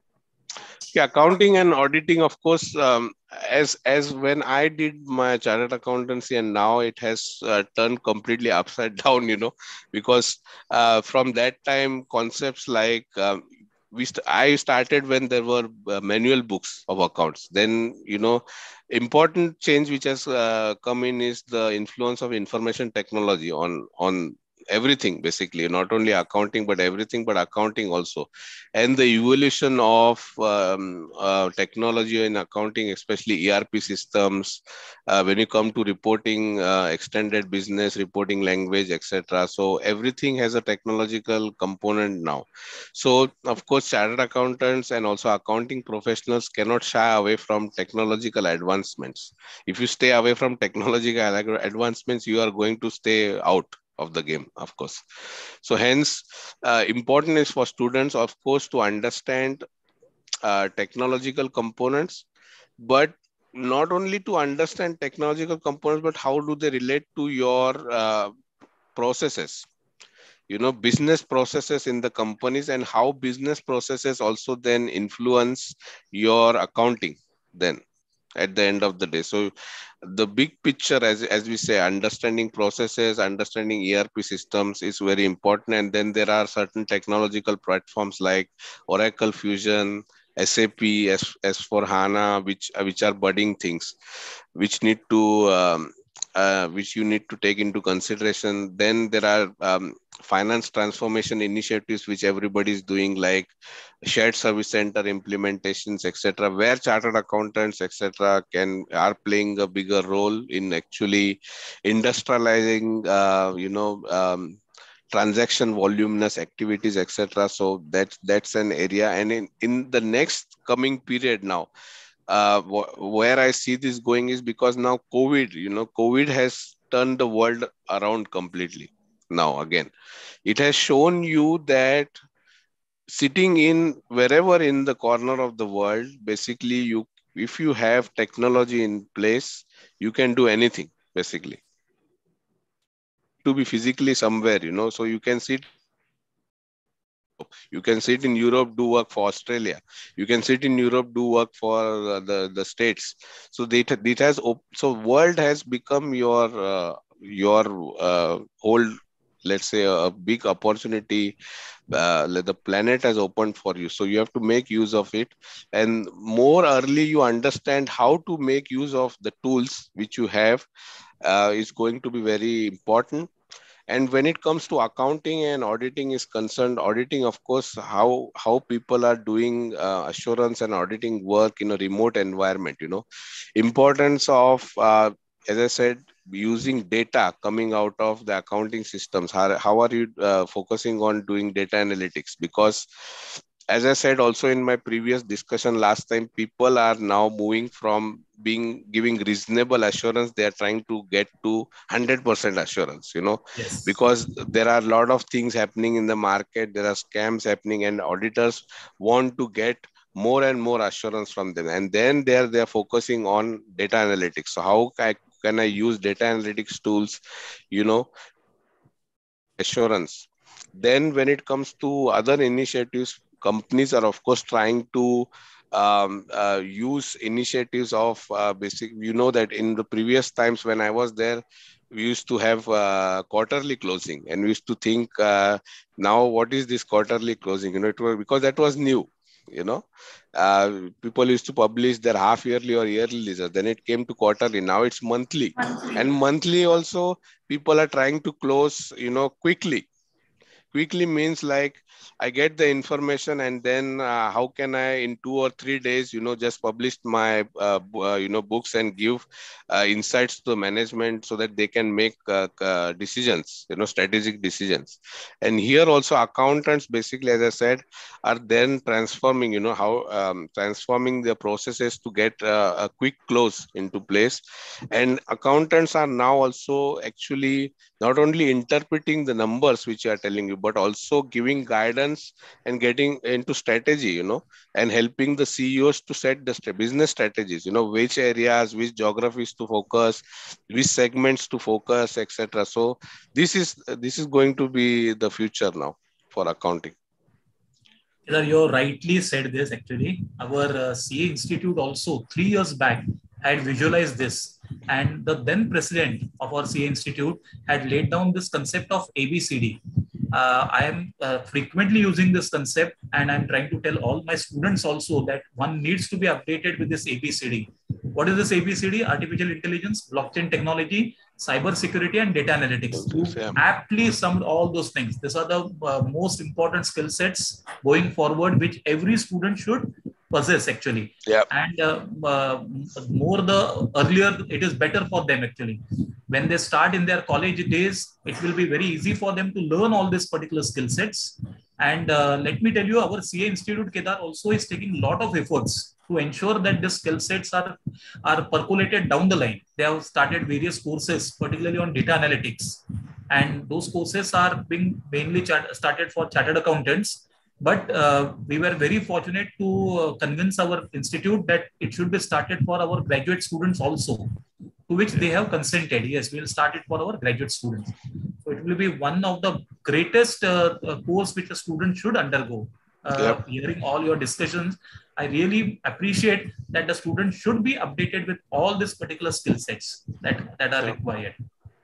Yeah, accounting and auditing, of course, um, as as when I did my chartered accountancy, and now it has uh, turned completely upside down, you know, because uh, from that time, concepts like um, we st- I started when there were uh, manual books of accounts. Then, you know, important change which has uh, come in is the influence of information technology on on everything, basically, not only accounting but everything, but accounting also, and the evolution of um, uh, technology in accounting, especially E R P systems, uh, when you come to reporting, uh, extended business reporting language, et cetera. So everything has a technological component now. So of course, chartered accountants and also accounting professionals cannot shy away from technological advancements. If you stay away from technological advancements, you are going to stay out of the game, of course. So hence, uh, important is for students, of course, to understand uh, technological components, but not only to understand technological components, but how do they relate to your uh, processes, you know, business processes in the companies, and how business processes also then influence your accounting then at the end of the day. So the big picture, as, as we say, understanding processes, understanding E R P systems is very important. And then there are certain technological platforms like Oracle Fusion, S A P, S, S4 HANA, which, which are budding things, which need to, um, uh, which you need to take into consideration. Then there are um, finance transformation initiatives, which everybody is doing, like shared service center implementations, et cetera, where chartered accountants, et cetera, can are playing a bigger role in actually industrializing, uh, you know, um, transaction voluminous activities, et cetera. So that's that's an area, and in in the next coming period now, uh, wh- where I see this going is because now COVID, you know, COVID has turned the world around completely. Now again, it has shown you that sitting in wherever in the corner of the world, basically you, if you have technology in place, you can do anything basically. to be physically somewhere, you know, so you can sit you can sit in Europe, do work for Australia. You can sit in Europe, do work for uh, the the states. So it, it has op- so world has become your uh, your uh, whole, let's say, a big opportunity. Uh, like the planet has opened for you, so you have to make use of it. And more early you understand how to make use of the tools which you have, uh, is going to be very important. And when it comes to accounting and auditing is concerned, auditing, of course, how how people are doing uh, assurance and auditing work in a remote environment, you know, importance of, uh, as I said, using data coming out of the accounting systems. How, how are you uh, focusing on doing data analytics? Because as I said also in my previous discussion last time, people are now moving from being giving reasonable assurance. They are trying to get to one hundred percent assurance, you know,
Yes.
because there are a lot of things happening in the market. There are scams happening, and auditors want to get more and more assurance from them. And then they're they're focusing on data analytics. So how can I, can I use data analytics tools, you know, assurance? Then when it comes to other initiatives, companies are of course trying to um, uh, use initiatives of uh, basic, you know, that in the previous times when I was there, we used to have uh, quarterly closing, and we used to think, uh, now what is this quarterly closing? You know, it was because that was new. You know, uh, people used to publish their half yearly or yearly results. Then it came to quarterly. Now it's monthly,
Monthly.
and monthly also people are trying to close, you know, quickly. Quickly means like I get the information, and then uh, how can I in two or three days, you know, just publish my uh, uh, you know books and give uh, insights to the management so that they can make uh, uh, decisions, you know, strategic decisions. And here also accountants basically, as I said, are then transforming, you know, how um, transforming the processes to get uh, a quick close into place. And accountants are now also actually not only interpreting the numbers which are telling you, but also giving guidance and getting into strategy, you know, and helping the C E Os to set the business strategies, you know, which areas, which geographies to focus, which segments to focus, et cetera. So this is this is going to be the future now for accounting.
You rightly said this. Actually, our uh, C A Institute also three years back had visualized this, and the then president of our C A Institute had laid down this concept of A B C D. Uh, I am uh, frequently using this concept, and I'm trying to tell all my students also that one needs to be updated with this A B C D. What is this A B C D? Artificial intelligence, blockchain technology, cyber security, and data analytics. You aptly summed all those things. These are the uh, most important skill sets going forward, which every student should possess actually.
Yeah.
And uh, uh, more the earlier it is better for them actually. When they start in their college days, it will be very easy for them to learn all these particular skill sets. And uh, let me tell you, our C A Institute Kedar also is taking a lot of efforts to ensure that the skill sets are, are percolated down the line. They have started various courses, particularly on data analytics. And those courses are being mainly started for chartered accountants. But uh, we were very fortunate to uh, convince our institute that it should be started for our graduate students also, to which they have consented. Yes, we will start it for our graduate students. So it will be one of the greatest uh, uh, course which a student should undergo. Uh,
Yep.
Hearing all your discussions, I really appreciate that the student should be updated with all these particular skill sets that, that are
Yep.
required.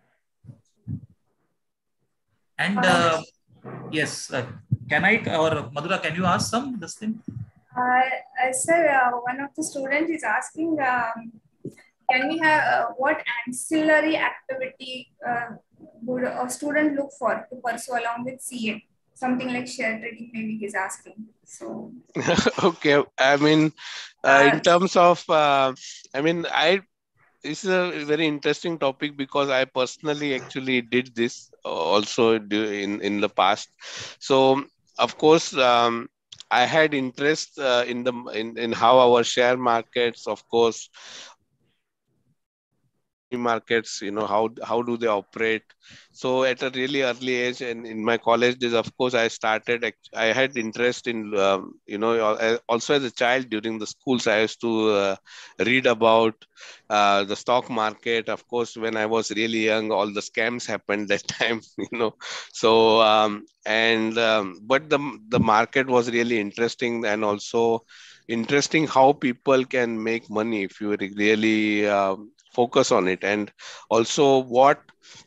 And uh, yes, uh, can I, or Madhura, can you ask some this thing?
Uh, uh, sir, uh, one of the students is asking, um, can we have uh, what ancillary activity uh, would a student look for to pursue along with C A? Something like share trading, maybe he's asking. So,
Okay. I mean, uh, in
uh,
terms of, uh, I mean, I this is a very interesting topic because I personally actually did this uh, also do- in in the past. So of course, um, I had interest uh, in the in, in how our share markets, of course, markets, you know, how how do they operate. So at a really early age, and in my college days, of course, I started, I had interest in, um, you know, also as a child during the schools, I used to uh, read about uh, the stock market. Of course, when I was really young, all the scams happened that time, you know. So, um, and, um, but the, the market was really interesting, and also interesting how people can make money if you really um, focus on it. And also what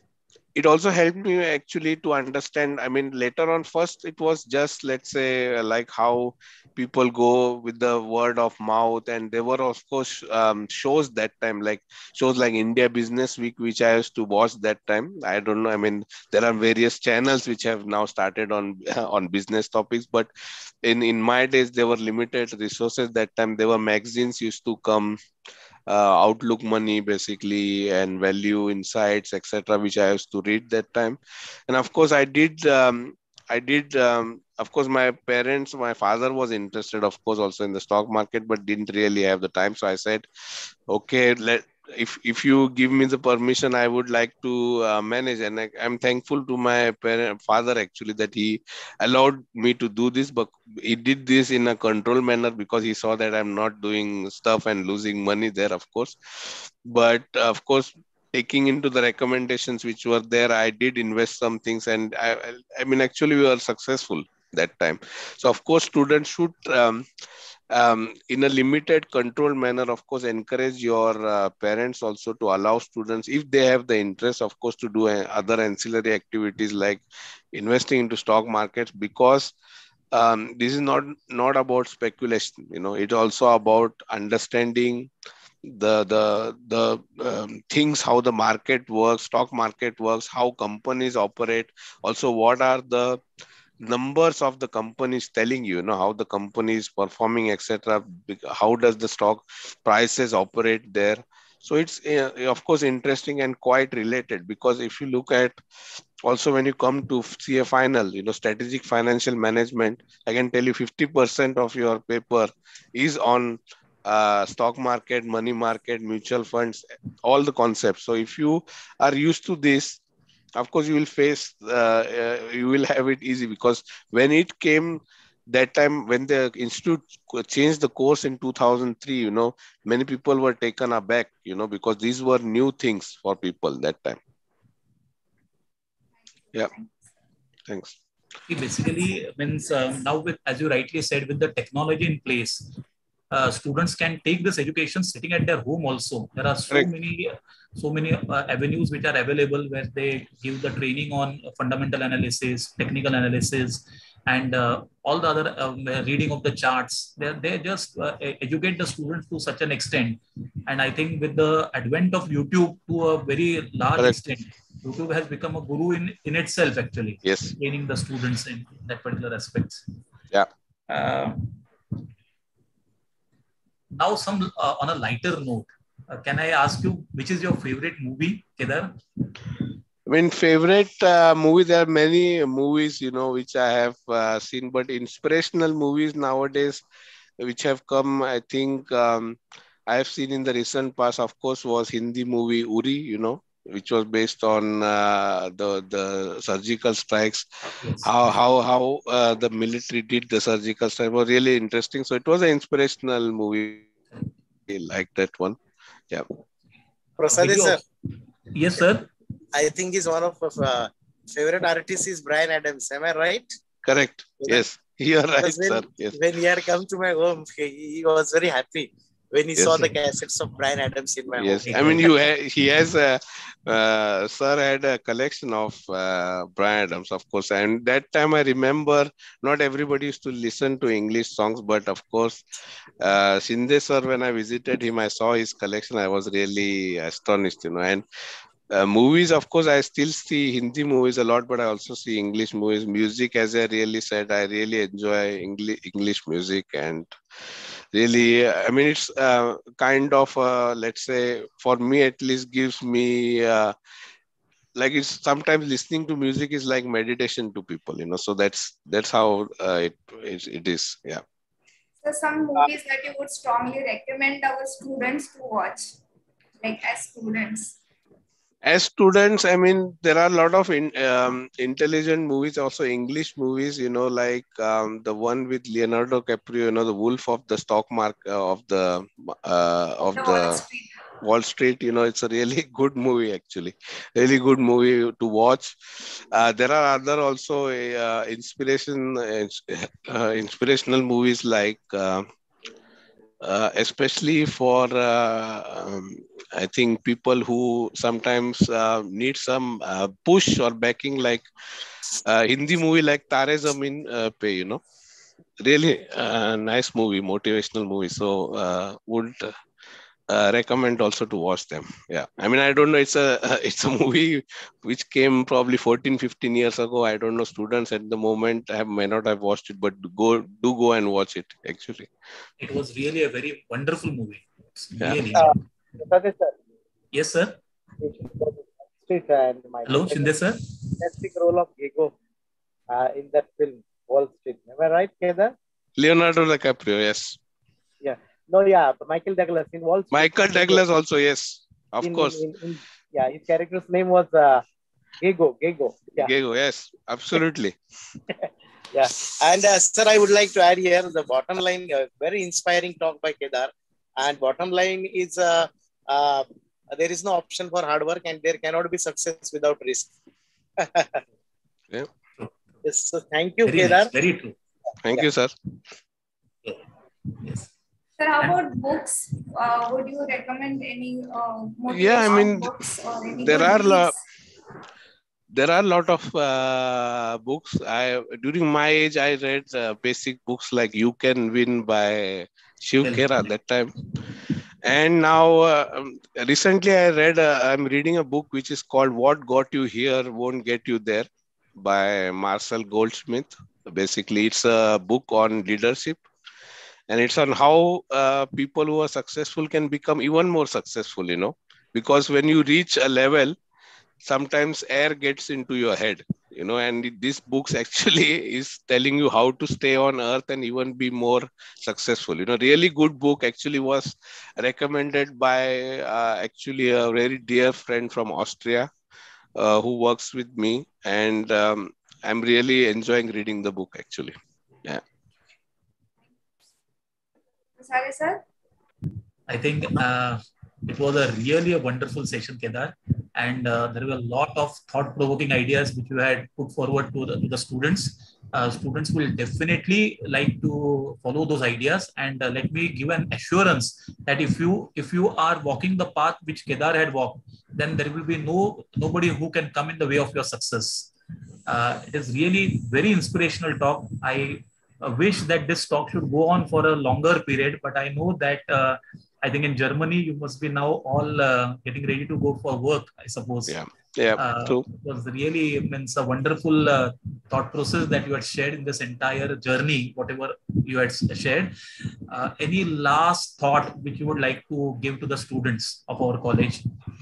it also helped me actually to understand, I mean, later on, first it was just, let's say, like how people go with the word of mouth. And there were, of course, um, shows that time, like shows like India Business Week, which I used to watch that time. I don't know, I mean, there are various channels which have now started on on business topics, but in in my days there were limited resources that time. There were magazines used to come, uh, Outlook Money basically, and Value Insights, et cetera, which I used to read that time. And of course, I did. Um, I did. Um, of course, my parents, my father was interested, of course, also in the stock market, but didn't really have the time. So I said, okay, let. If if you give me the permission, I would like to uh, manage, and I, I'm thankful to my parent, father actually, that he allowed me to do this. But he did this in a controlled manner because he saw that I'm not doing stuff and losing money there, of course. But of course, taking into the recommendations which were there, I did invest some things, and I, I mean, actually, we were successful that time. So of course, students should, um, um, in a limited controlled manner, of course, encourage your uh, parents also to allow students, if they have the interest, of course, to do uh, other ancillary activities like investing into stock markets, because um, this is not not about speculation. You know, it's also about understanding the the the um, things, how the market works, stock market works, how companies operate, also what are the numbers of the companies telling you, you know, how the company is performing, et cetera. How does the stock prices operate there? So it's uh, of course interesting and quite related, because if you look at also when you come to C A final, you know, strategic financial management, I can tell you fifty percent of your paper is on uh, stock market, money market, mutual funds, all the concepts. So if you are used to this, of course you will face, uh, uh, you will have it easy, because when it came that time, when the institute changed the course in two thousand three, you know, many people were taken aback, you know, because these were new things for people that time. Yeah, thanks.
Basically means um, now with, as you rightly said, with the technology in place, uh, students can take this education sitting at their home also. There are so Correct. many so many uh, avenues which are available where they give the training on fundamental analysis, technical analysis, and uh, all the other um, reading of the charts. They they just uh, educate the students to such an extent. And I think with the advent of YouTube to a very large Correct. extent, YouTube has become a guru in, in itself, actually.
Yes.
Training the students in that particular aspects.
Yeah.
Uh, now, some uh, on a lighter note, uh, can I ask you which is your favorite movie, Kedar?
I mean, favorite uh, movie, there are many movies, you know, which I have uh, seen, but inspirational movies nowadays, which have come, I think, um, I have seen in the recent past, of course, was Hindi movie Uri, you know, which was based on uh, the the surgical strikes. Yes. How how how uh, the military did the surgical strike was really interesting. So it was an inspirational movie. I like that one. Yeah.
Prasad sir.
Yes, sir.
I think he's one of uh, favorite artists is Bryan Adams. Am I right?
Correct. Yes, you are right, when, sir. Yes.
When he had come to my home, he, he was very happy when he yes, saw the cassettes of Bryan Adams in my
yes.
home.
Yes, I mean, you ha he has a, uh, sir had a collection of uh, Bryan Adams, of course. And that time I remember not everybody used to listen to English songs, but of course, uh, Shinde sir, when I visited him, I saw his collection. I was really astonished, you know. And uh, movies, of course, I still see Hindi movies a lot, but I also see English movies. Music, as I really said, I really enjoy English English music, and really, I mean, it's uh, kind of, uh, let's say, for me at least, gives me, uh, like, it's sometimes listening to music is like meditation to people, you know, so that's that's how uh, it, it, it is, yeah.
So some movies that you would strongly recommend our students to watch, like as students?
as students, I mean, there are a lot of in, um, intelligent movies, also English movies, you know, like um, the one with Leonardo DiCaprio, you know, the Wolf of the Stock Market uh, of the uh, of
The Wall
the
Street.
Wall Street. You know, it's a really good movie, actually, really good movie to watch. Uh, there are other also uh, inspiration, uh, inspirational movies like. Uh, uh, especially for uh, um, I think people who sometimes uh, need some uh, push or backing, like uh, Hindi movie like Tare Zameen uh, Pe, you know, really uh, nice movie, motivational movie. So uh, would uh, recommend also to watch them. Yeah, I mean, I don't know, it's a it's a movie which came probably fourteen fifteen years ago. I don't know, students at the moment have may not have watched it, but go do go and watch it, actually.
It was really a very wonderful movie. It's
Yeah.
really.
Uh, Satish sir,
Yes, sir.
Street and my
Hello, Shinde sir.
fantastic role of Diego uh, in that film, Wall Street. Am I right, Kedar?
Leonardo DiCaprio, yes.
Yeah. No, yeah, Michael Douglas in Wall Street.
Michael Douglas also, yes, of
in,
course.
In, in, in, yeah, his character's name was uh, Gego. Gego. Yeah.
Gego, yes, absolutely.
Yeah. And uh, sir, I would like to add here the bottom line, uh, very inspiring talk by Kedar. And bottom line is uh, uh, there is no option for hard work and there cannot be success without risk.
Yeah.
Yes, so thank you,
Very
Kedar.
nice. Very true.
Thank
Yeah.
you, sir.
Yes.
Sir, how about books? Uh, would you recommend any uh,
Yeah, I
motivational
mean,
books or any
there
good
are lo-
reads?
there are a lot of uh, books. I during my age, I read uh, basic books like "You Can Win" by Shiv
Well,
Khera that time. And now, uh, um, recently, I read. Uh, I'm reading a book which is called "What Got You Here Won't Get You There" by Marcel Goldsmith. Basically, it's a book on leadership, and it's on how uh, people who are successful can become even more successful. You know, because when you reach a level, sometimes air gets into your head. You know, and this books actually is telling you how to stay on earth and even be more successful. You know, really good book, actually was recommended by uh, actually a very dear friend from Austria uh, who works with me, and um, I'm really enjoying reading the book, actually. Yeah.
Sorry, sir.
I think uh, it was a really a wonderful session, Kedar, and uh, there were a lot of thought-provoking ideas which you had put forward to the, to the students. Uh, students will definitely like to follow those ideas, and uh, let me give an assurance that if you if you are walking the path which Kedar had walked, then there will be no nobody who can come in the way of your success. Uh, it is really very inspirational talk. I uh, wish that this talk should go on for a longer period, but I know that uh, I think in Germany you must be now all uh, getting ready to go for work, I suppose.
Yeah. Yeah.
Uh,
True.
it was really means a wonderful uh, thought process that you had shared in this entire journey, whatever you had shared. Uh, any last thought which you would like to give to the students of our college?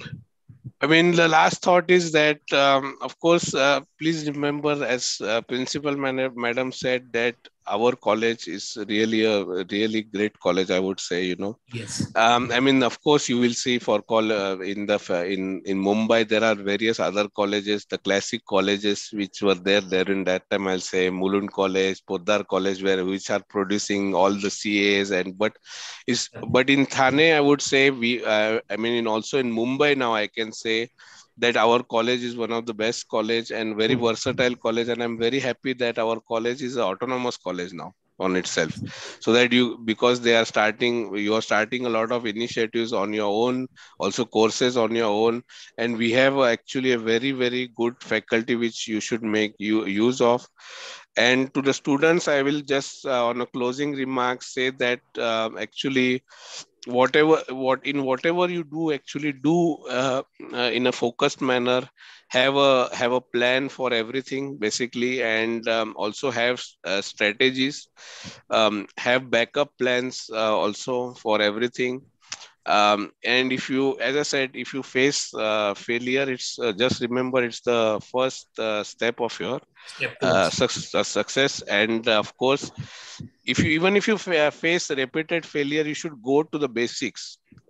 I mean, the last thought is that, um, of course, uh, please remember, as uh, Principal Man- Madam said, that our college is really a really great college, I would say, you know.
Yes.
Um, I mean, of course, you will see for call uh, in the in in Mumbai there are various other colleges, the classic colleges which were there there in that time. I'll say Mulund College, Poddar College, where which are producing all the C As, and but is but in Thane, I would say we. Uh, I mean, in also in Mumbai now, I can say that our college is one of the best college and very versatile college, and I'm very happy that our college is an autonomous college now on itself, so that you, because they are starting you are starting a lot of initiatives on your own, also courses on your own, and we have actually a very very good faculty which you should make you use of. And to the students, I will just uh, on a closing remark say that uh, actually whatever what in whatever you do, actually do uh, uh, in a focused manner, have a have a plan for everything basically, and um, also have uh, strategies, um, have backup plans uh, also for everything. Um, and if you, as I said, if you face uh, failure, it's uh, just remember it's the first uh, step of your uh, suc- uh, success. And uh, of course, if you even if you fa- face repeated failure, you should go to the basics.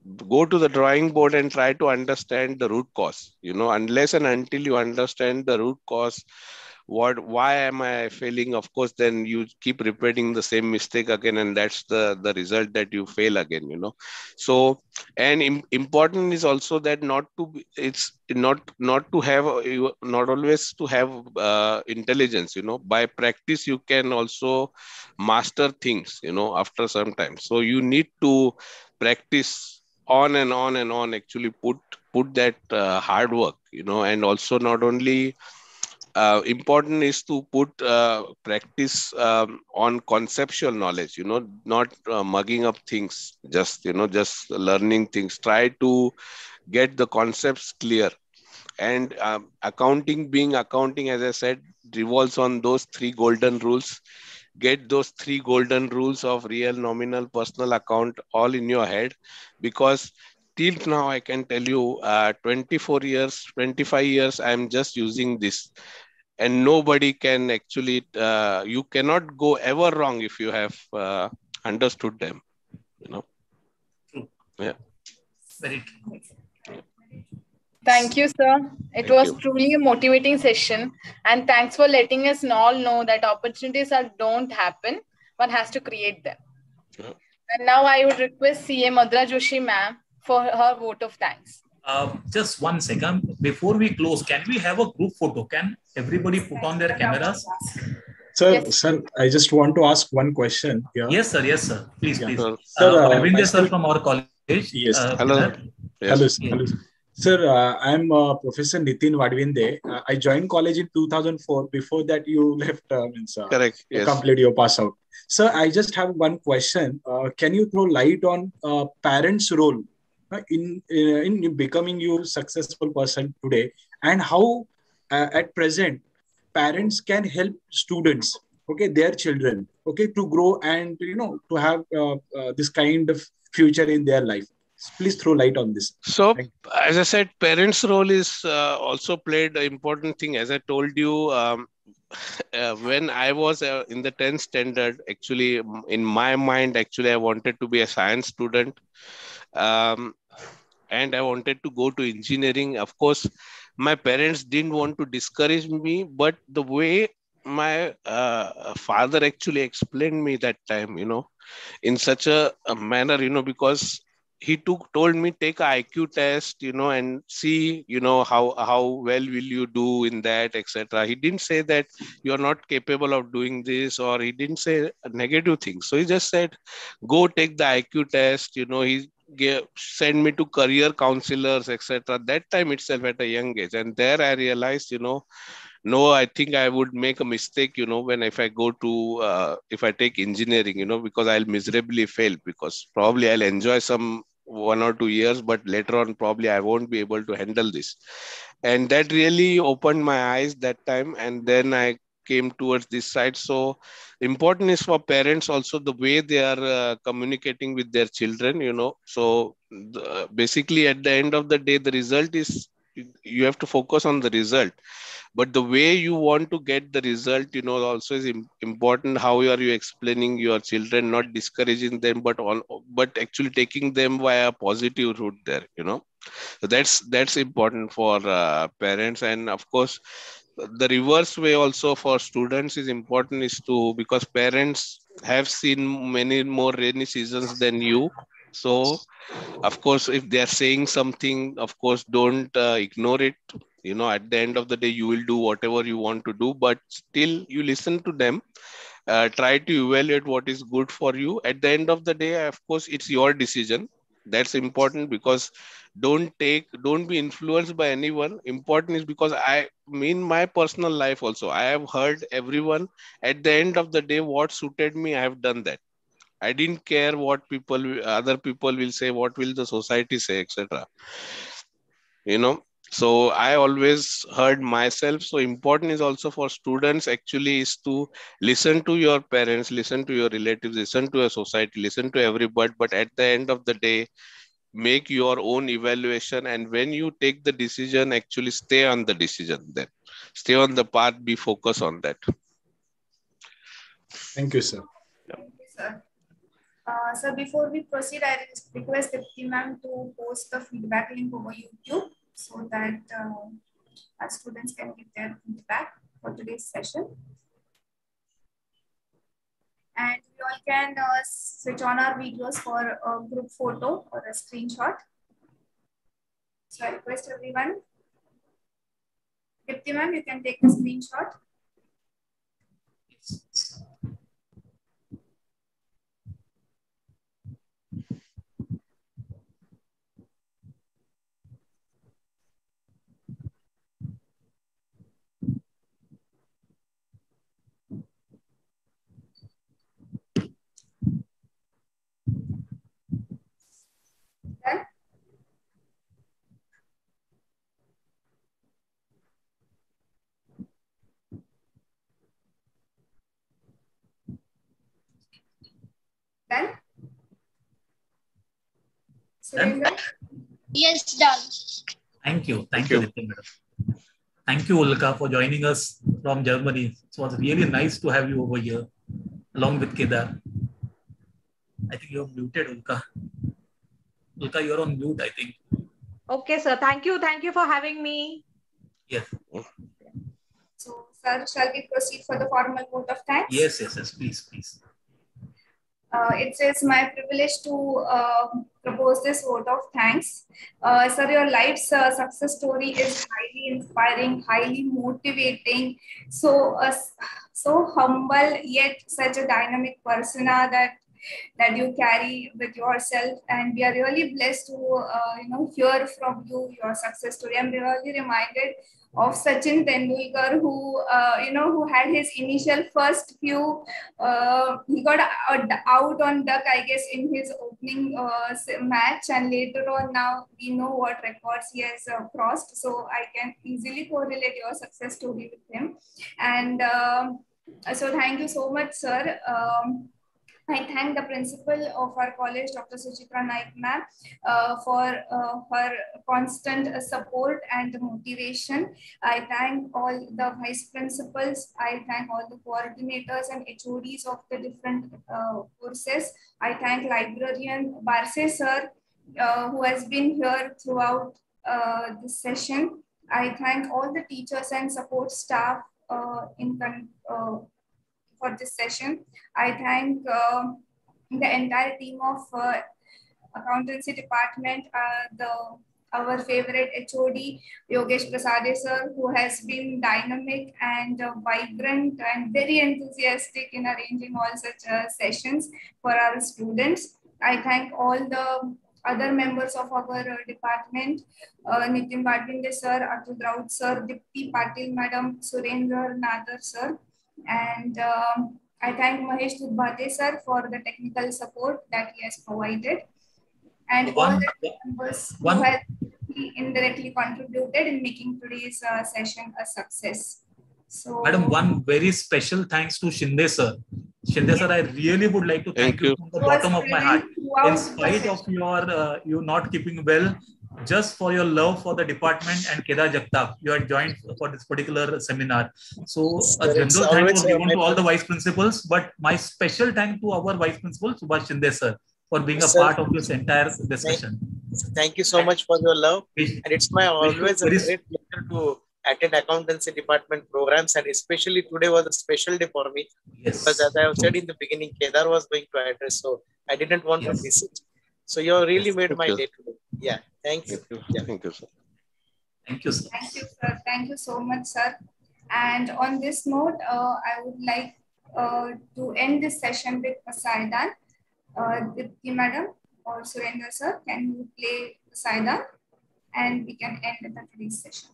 go to the drawing board and try to understand the root cause. You know, unless and until you understand the root cause, what why am I failing, of course then you keep repeating the same mistake again, and that's the the result that you fail again, you know. So, and im- important is also that not to be, it's not not to have uh, you- not always to have uh, intelligence, you know. By practice you can also master things, you know, after some time. So you need to practice on and on and on, actually put put that uh, hard work, you know. And also not only uh, important is to put uh, practice um, on conceptual knowledge, you know, not uh, mugging up things, just, you know, just learning things. Try to get the concepts clear. And um, accounting, being accounting, as I said, revolves on those three golden rules. Get those three golden rules of real, nominal, personal account all in your head, because till now I can tell you, uh, twenty-four years, twenty-five years, I'm just using this, and nobody can actually, uh, you cannot go ever wrong if you have uh, understood them, you know.
True.
Yeah.
Very true.
Thank you, sir. It
Thank
was
you.
truly a motivating session. And thanks for letting us all know that opportunities are, don't happen. One has to create them.
Yeah.
And now I would request C A Madhura Joshi ma'am for her vote of thanks.
Uh, just one second. Before we close, can we have a group photo? Can everybody put on their cameras?
Sir,
Yes.
sir, I just want to ask one question here.
Yes, sir. Yes, sir. Please,
Yeah.
please.
Sure.
Sir,
Uh,
uh,
Arvind sir
myself-
from our college.
Yes.
Uh,
Hello.
Siddharth.
Yes.
Hello, sir.
Yeah.
Hello. Sir, uh, I'm uh, Professor Nitin Vadvinde. Uh, I joined college in two thousand four. Before that, you left, uh, means, uh,
Correct.
you
Yes.
complete your pass out. Sir, I just have one question. Uh, can you throw light on uh, parents' role uh, in, in in becoming you successful person today, and how uh, at present parents can help students, okay, their children, okay, to grow and, you know, to have uh, uh, this kind of future in their life. Please throw light on this.
So,
Thank
as I said, parents' role is uh, also played an important thing. As I told you, um, uh, when I was uh, in the tenth standard, actually, m- in my mind, actually, I wanted to be a science student. Um, and I wanted to go to engineering. Of course, my parents didn't want to discourage me, but the way my uh, father actually explained me that time, you know, in such a, a manner, you know, because he took told me take a I Q test, you know, and see, you know, how how well will you do in that, et cetera. He didn't say that you are not capable of doing this, or he didn't say negative things. So he just said, go take the I Q test, you know. He gave, send me to career counselors, et cetera. That time itself at a young age, and there I realized, you know, no, I think I would make a mistake, you know, when if I go to, uh, if I take engineering, you know, because I'll miserably fail, because probably I'll enjoy some one or two years, but later on, probably I won't be able to handle this. And that really opened my eyes that time. And then I came towards this side. So important is for parents also the way they are uh, communicating with their children, you know. So the, basically at the end of the day, the result is, you have to focus on the result, but the way you want to get the result, you know, also is im- important. How are you explaining your children, not discouraging them, but on but actually taking them via a positive route there, you know. So that's that's important for uh, parents. And of course the reverse way also for students is important, is to, because parents have seen many more rainy seasons than you. So of course if they are saying something, of course don't uh, ignore it, you know. At the end of the day, you will do whatever you want to do, but still you listen to them. Uh, try to evaluate what is good for you. At the end of the day, of course it's your decision. That's important, because don't take don't be influenced by anyone. Important is, because I mean my personal life also, I have heard everyone. At the end of the day, what suited me, I have done that. I didn't care what people other people will say, what will the society say, etc., you know. So I always heard myself. So important is also for students actually is to listen to your parents, listen to your relatives, listen to your society, listen to everybody, but at the end of the day, make your own evaluation. And when you take the decision, actually stay on the decision, then stay on the path, be focused on that.
Thank you, sir.
Thank you, sir. Uh, so before we proceed, I request Dipti ma'am to post the feedback link over YouTube so that uh, our students can give their feedback for today's session. And we all can uh, switch on our videos for a group photo or a screenshot. So I request everyone. Dipti ma'am, you can take the screenshot. Done? Done? Surendra?
Yes, done.
Thank you. Thank you, Dipti madam. Thank you, Ulka, for joining us from Germany. It was really nice to have you over here, along with Kedar. I think you're muted, Ulka. Ulka, you're on mute, I think.
Okay, sir. Thank you. Thank you for having me.
Yes.
So, sir, shall we proceed for the formal vote of thanks?
Yes, yes, yes. Please, please.
Uh, it is my privilege to uh, propose this vote of thanks. Uh, sir, your life's uh, success story is highly inspiring, highly motivating. So, uh, so humble yet such a dynamic persona that that you carry with yourself, and we are really blessed to uh, you know hear from you your success story. I'm really reminded of Sachin Tendulkar, who uh, you know who had his initial first few uh, he got out on duck, I guess, in his opening uh, match, and later on now we know what records he has uh, crossed. So I can easily correlate your success story with him, and um, so thank you so much, sir. Um, I thank the principal of our college, Doctor Suchitra Naik ma'am, uh, for uh, her constant uh, support and motivation. I thank all the vice principals. I thank all the coordinators and H O Ds of the different uh, courses. I thank librarian Barse sir, uh, who has been here throughout uh, this session. I thank all the teachers and support staff uh, in uh, for this session. I thank uh, the entire team of uh, accountancy department, uh, the our favorite H O D, Yogesh Prasade sir, who has been dynamic and uh, vibrant and very enthusiastic in arranging all such uh, sessions for our students. I thank all the other members of our uh, department, uh, Nitin Badvinde sir, Atul Raut sir, Dipti Patil madam, Surendra Nadar sir, and um, I thank Mahesh Tudbhate sir for the technical support that he has provided, and
One-
all the members
one-
who have indirectly contributed in making today's uh, session a success. So,
Madam, one very special thanks to Shinde sir. Shinde sir, I really would like to thank,
Thank
you
you.
from the
It was
bottom of my heart.
brilliant throughout
In
the
spite of
session.
your uh, you not keeping well, just for your love for the department and Kedar Jagtap, you had joined for this particular seminar. So a
Sir, it's
general thank
always
was
a
given to all the
pleasure.
vice principals, but my special thank to our vice principal, Subhash Shinde sir, for being a
Sir,
part of this entire discussion.
Thank you so much for your love.
Wish-
And it's my
wish you
always a
very-
great pleasure to attend accountancy department programs, and especially today was a special day for me
Yes.
because, as I have said in the beginning, Kedar was going to address, so I didn't want
Yes.
to miss it. So you have really
Yes.
made
Thank
my
you.
day today. Yeah, thank you.
Thank you.
Yeah.
Thank you, sir.
Thank you, sir.
Thank you, sir. Thank you so much, sir. And on this note, uh, I would like uh, to end this session with a Saidan. Uh, Dipti madam or Surendra sir, can you play the Saidan? And we can end the today's session.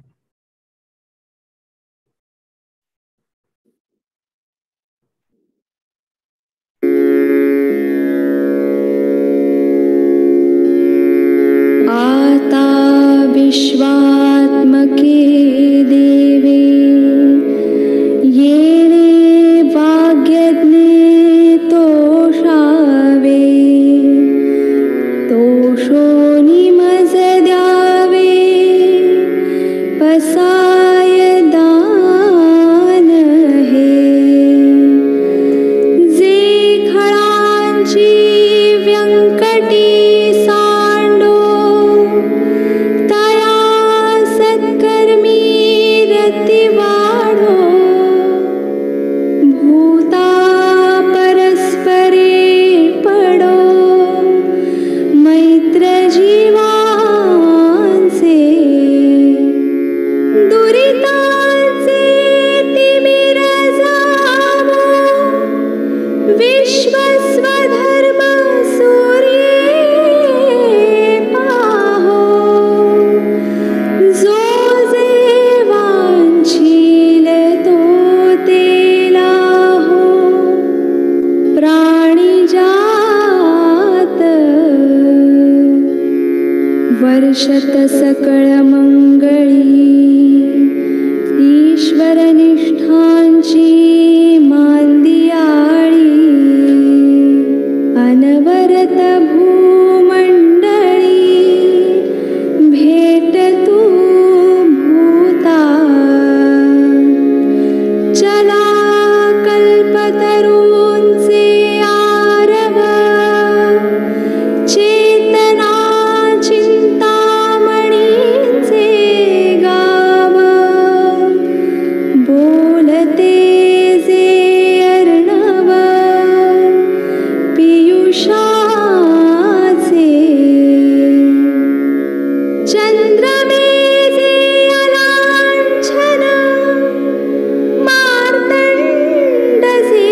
आता विश्वात्मके देवे येने वाग्यज्ञे तोषावे तोषो निमजद्यावे पसाय दान हे जे खळांची हर्षत सकळमंगळी ईश्वरनिष्ठांची मांदियाळी अनवरत भूमंडळी भेटतू भूता चला कल्पतरूंचे आरव चेतना चिंतामणीचे गाव बोलते जे अर्णव पियुषाचे चंद्रमेजे अलांछन मार्तंडसे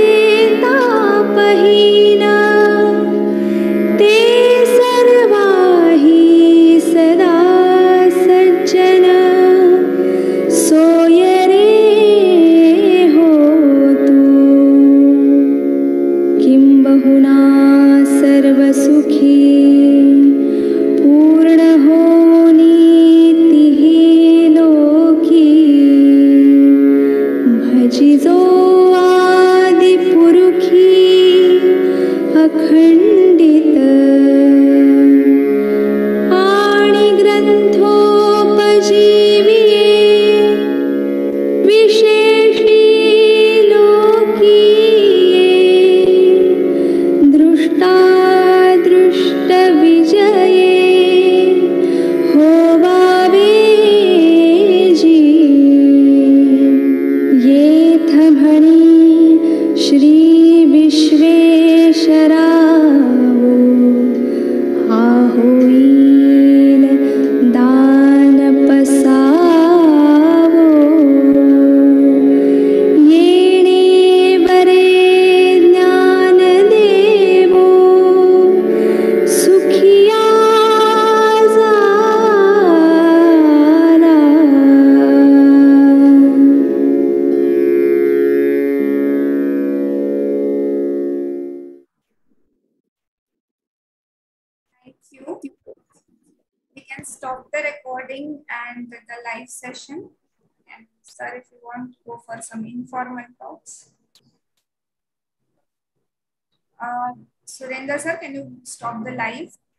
तापहीन ते सर्वाही सदा सज्जन सोय रे हो तू किंबहुना सर्वसुखी पूर्ण होनीतिहि लोकी भजिजो आदिपुरुषी अखंडित आणि ग्रंथोपजीविये विशेषी लोकीये दृष्टादृष्ट विजये होवावे जी येथ म्हणी श्री विश्वेश्वरावो हा होईल दान पसावो येणे बरे ज्ञान देवो सुखिया झाला
Thank you. We can stop the recording and the live session. And sir, if you want to go for some informal talks. Uh, Surendra sir, can you stop the live?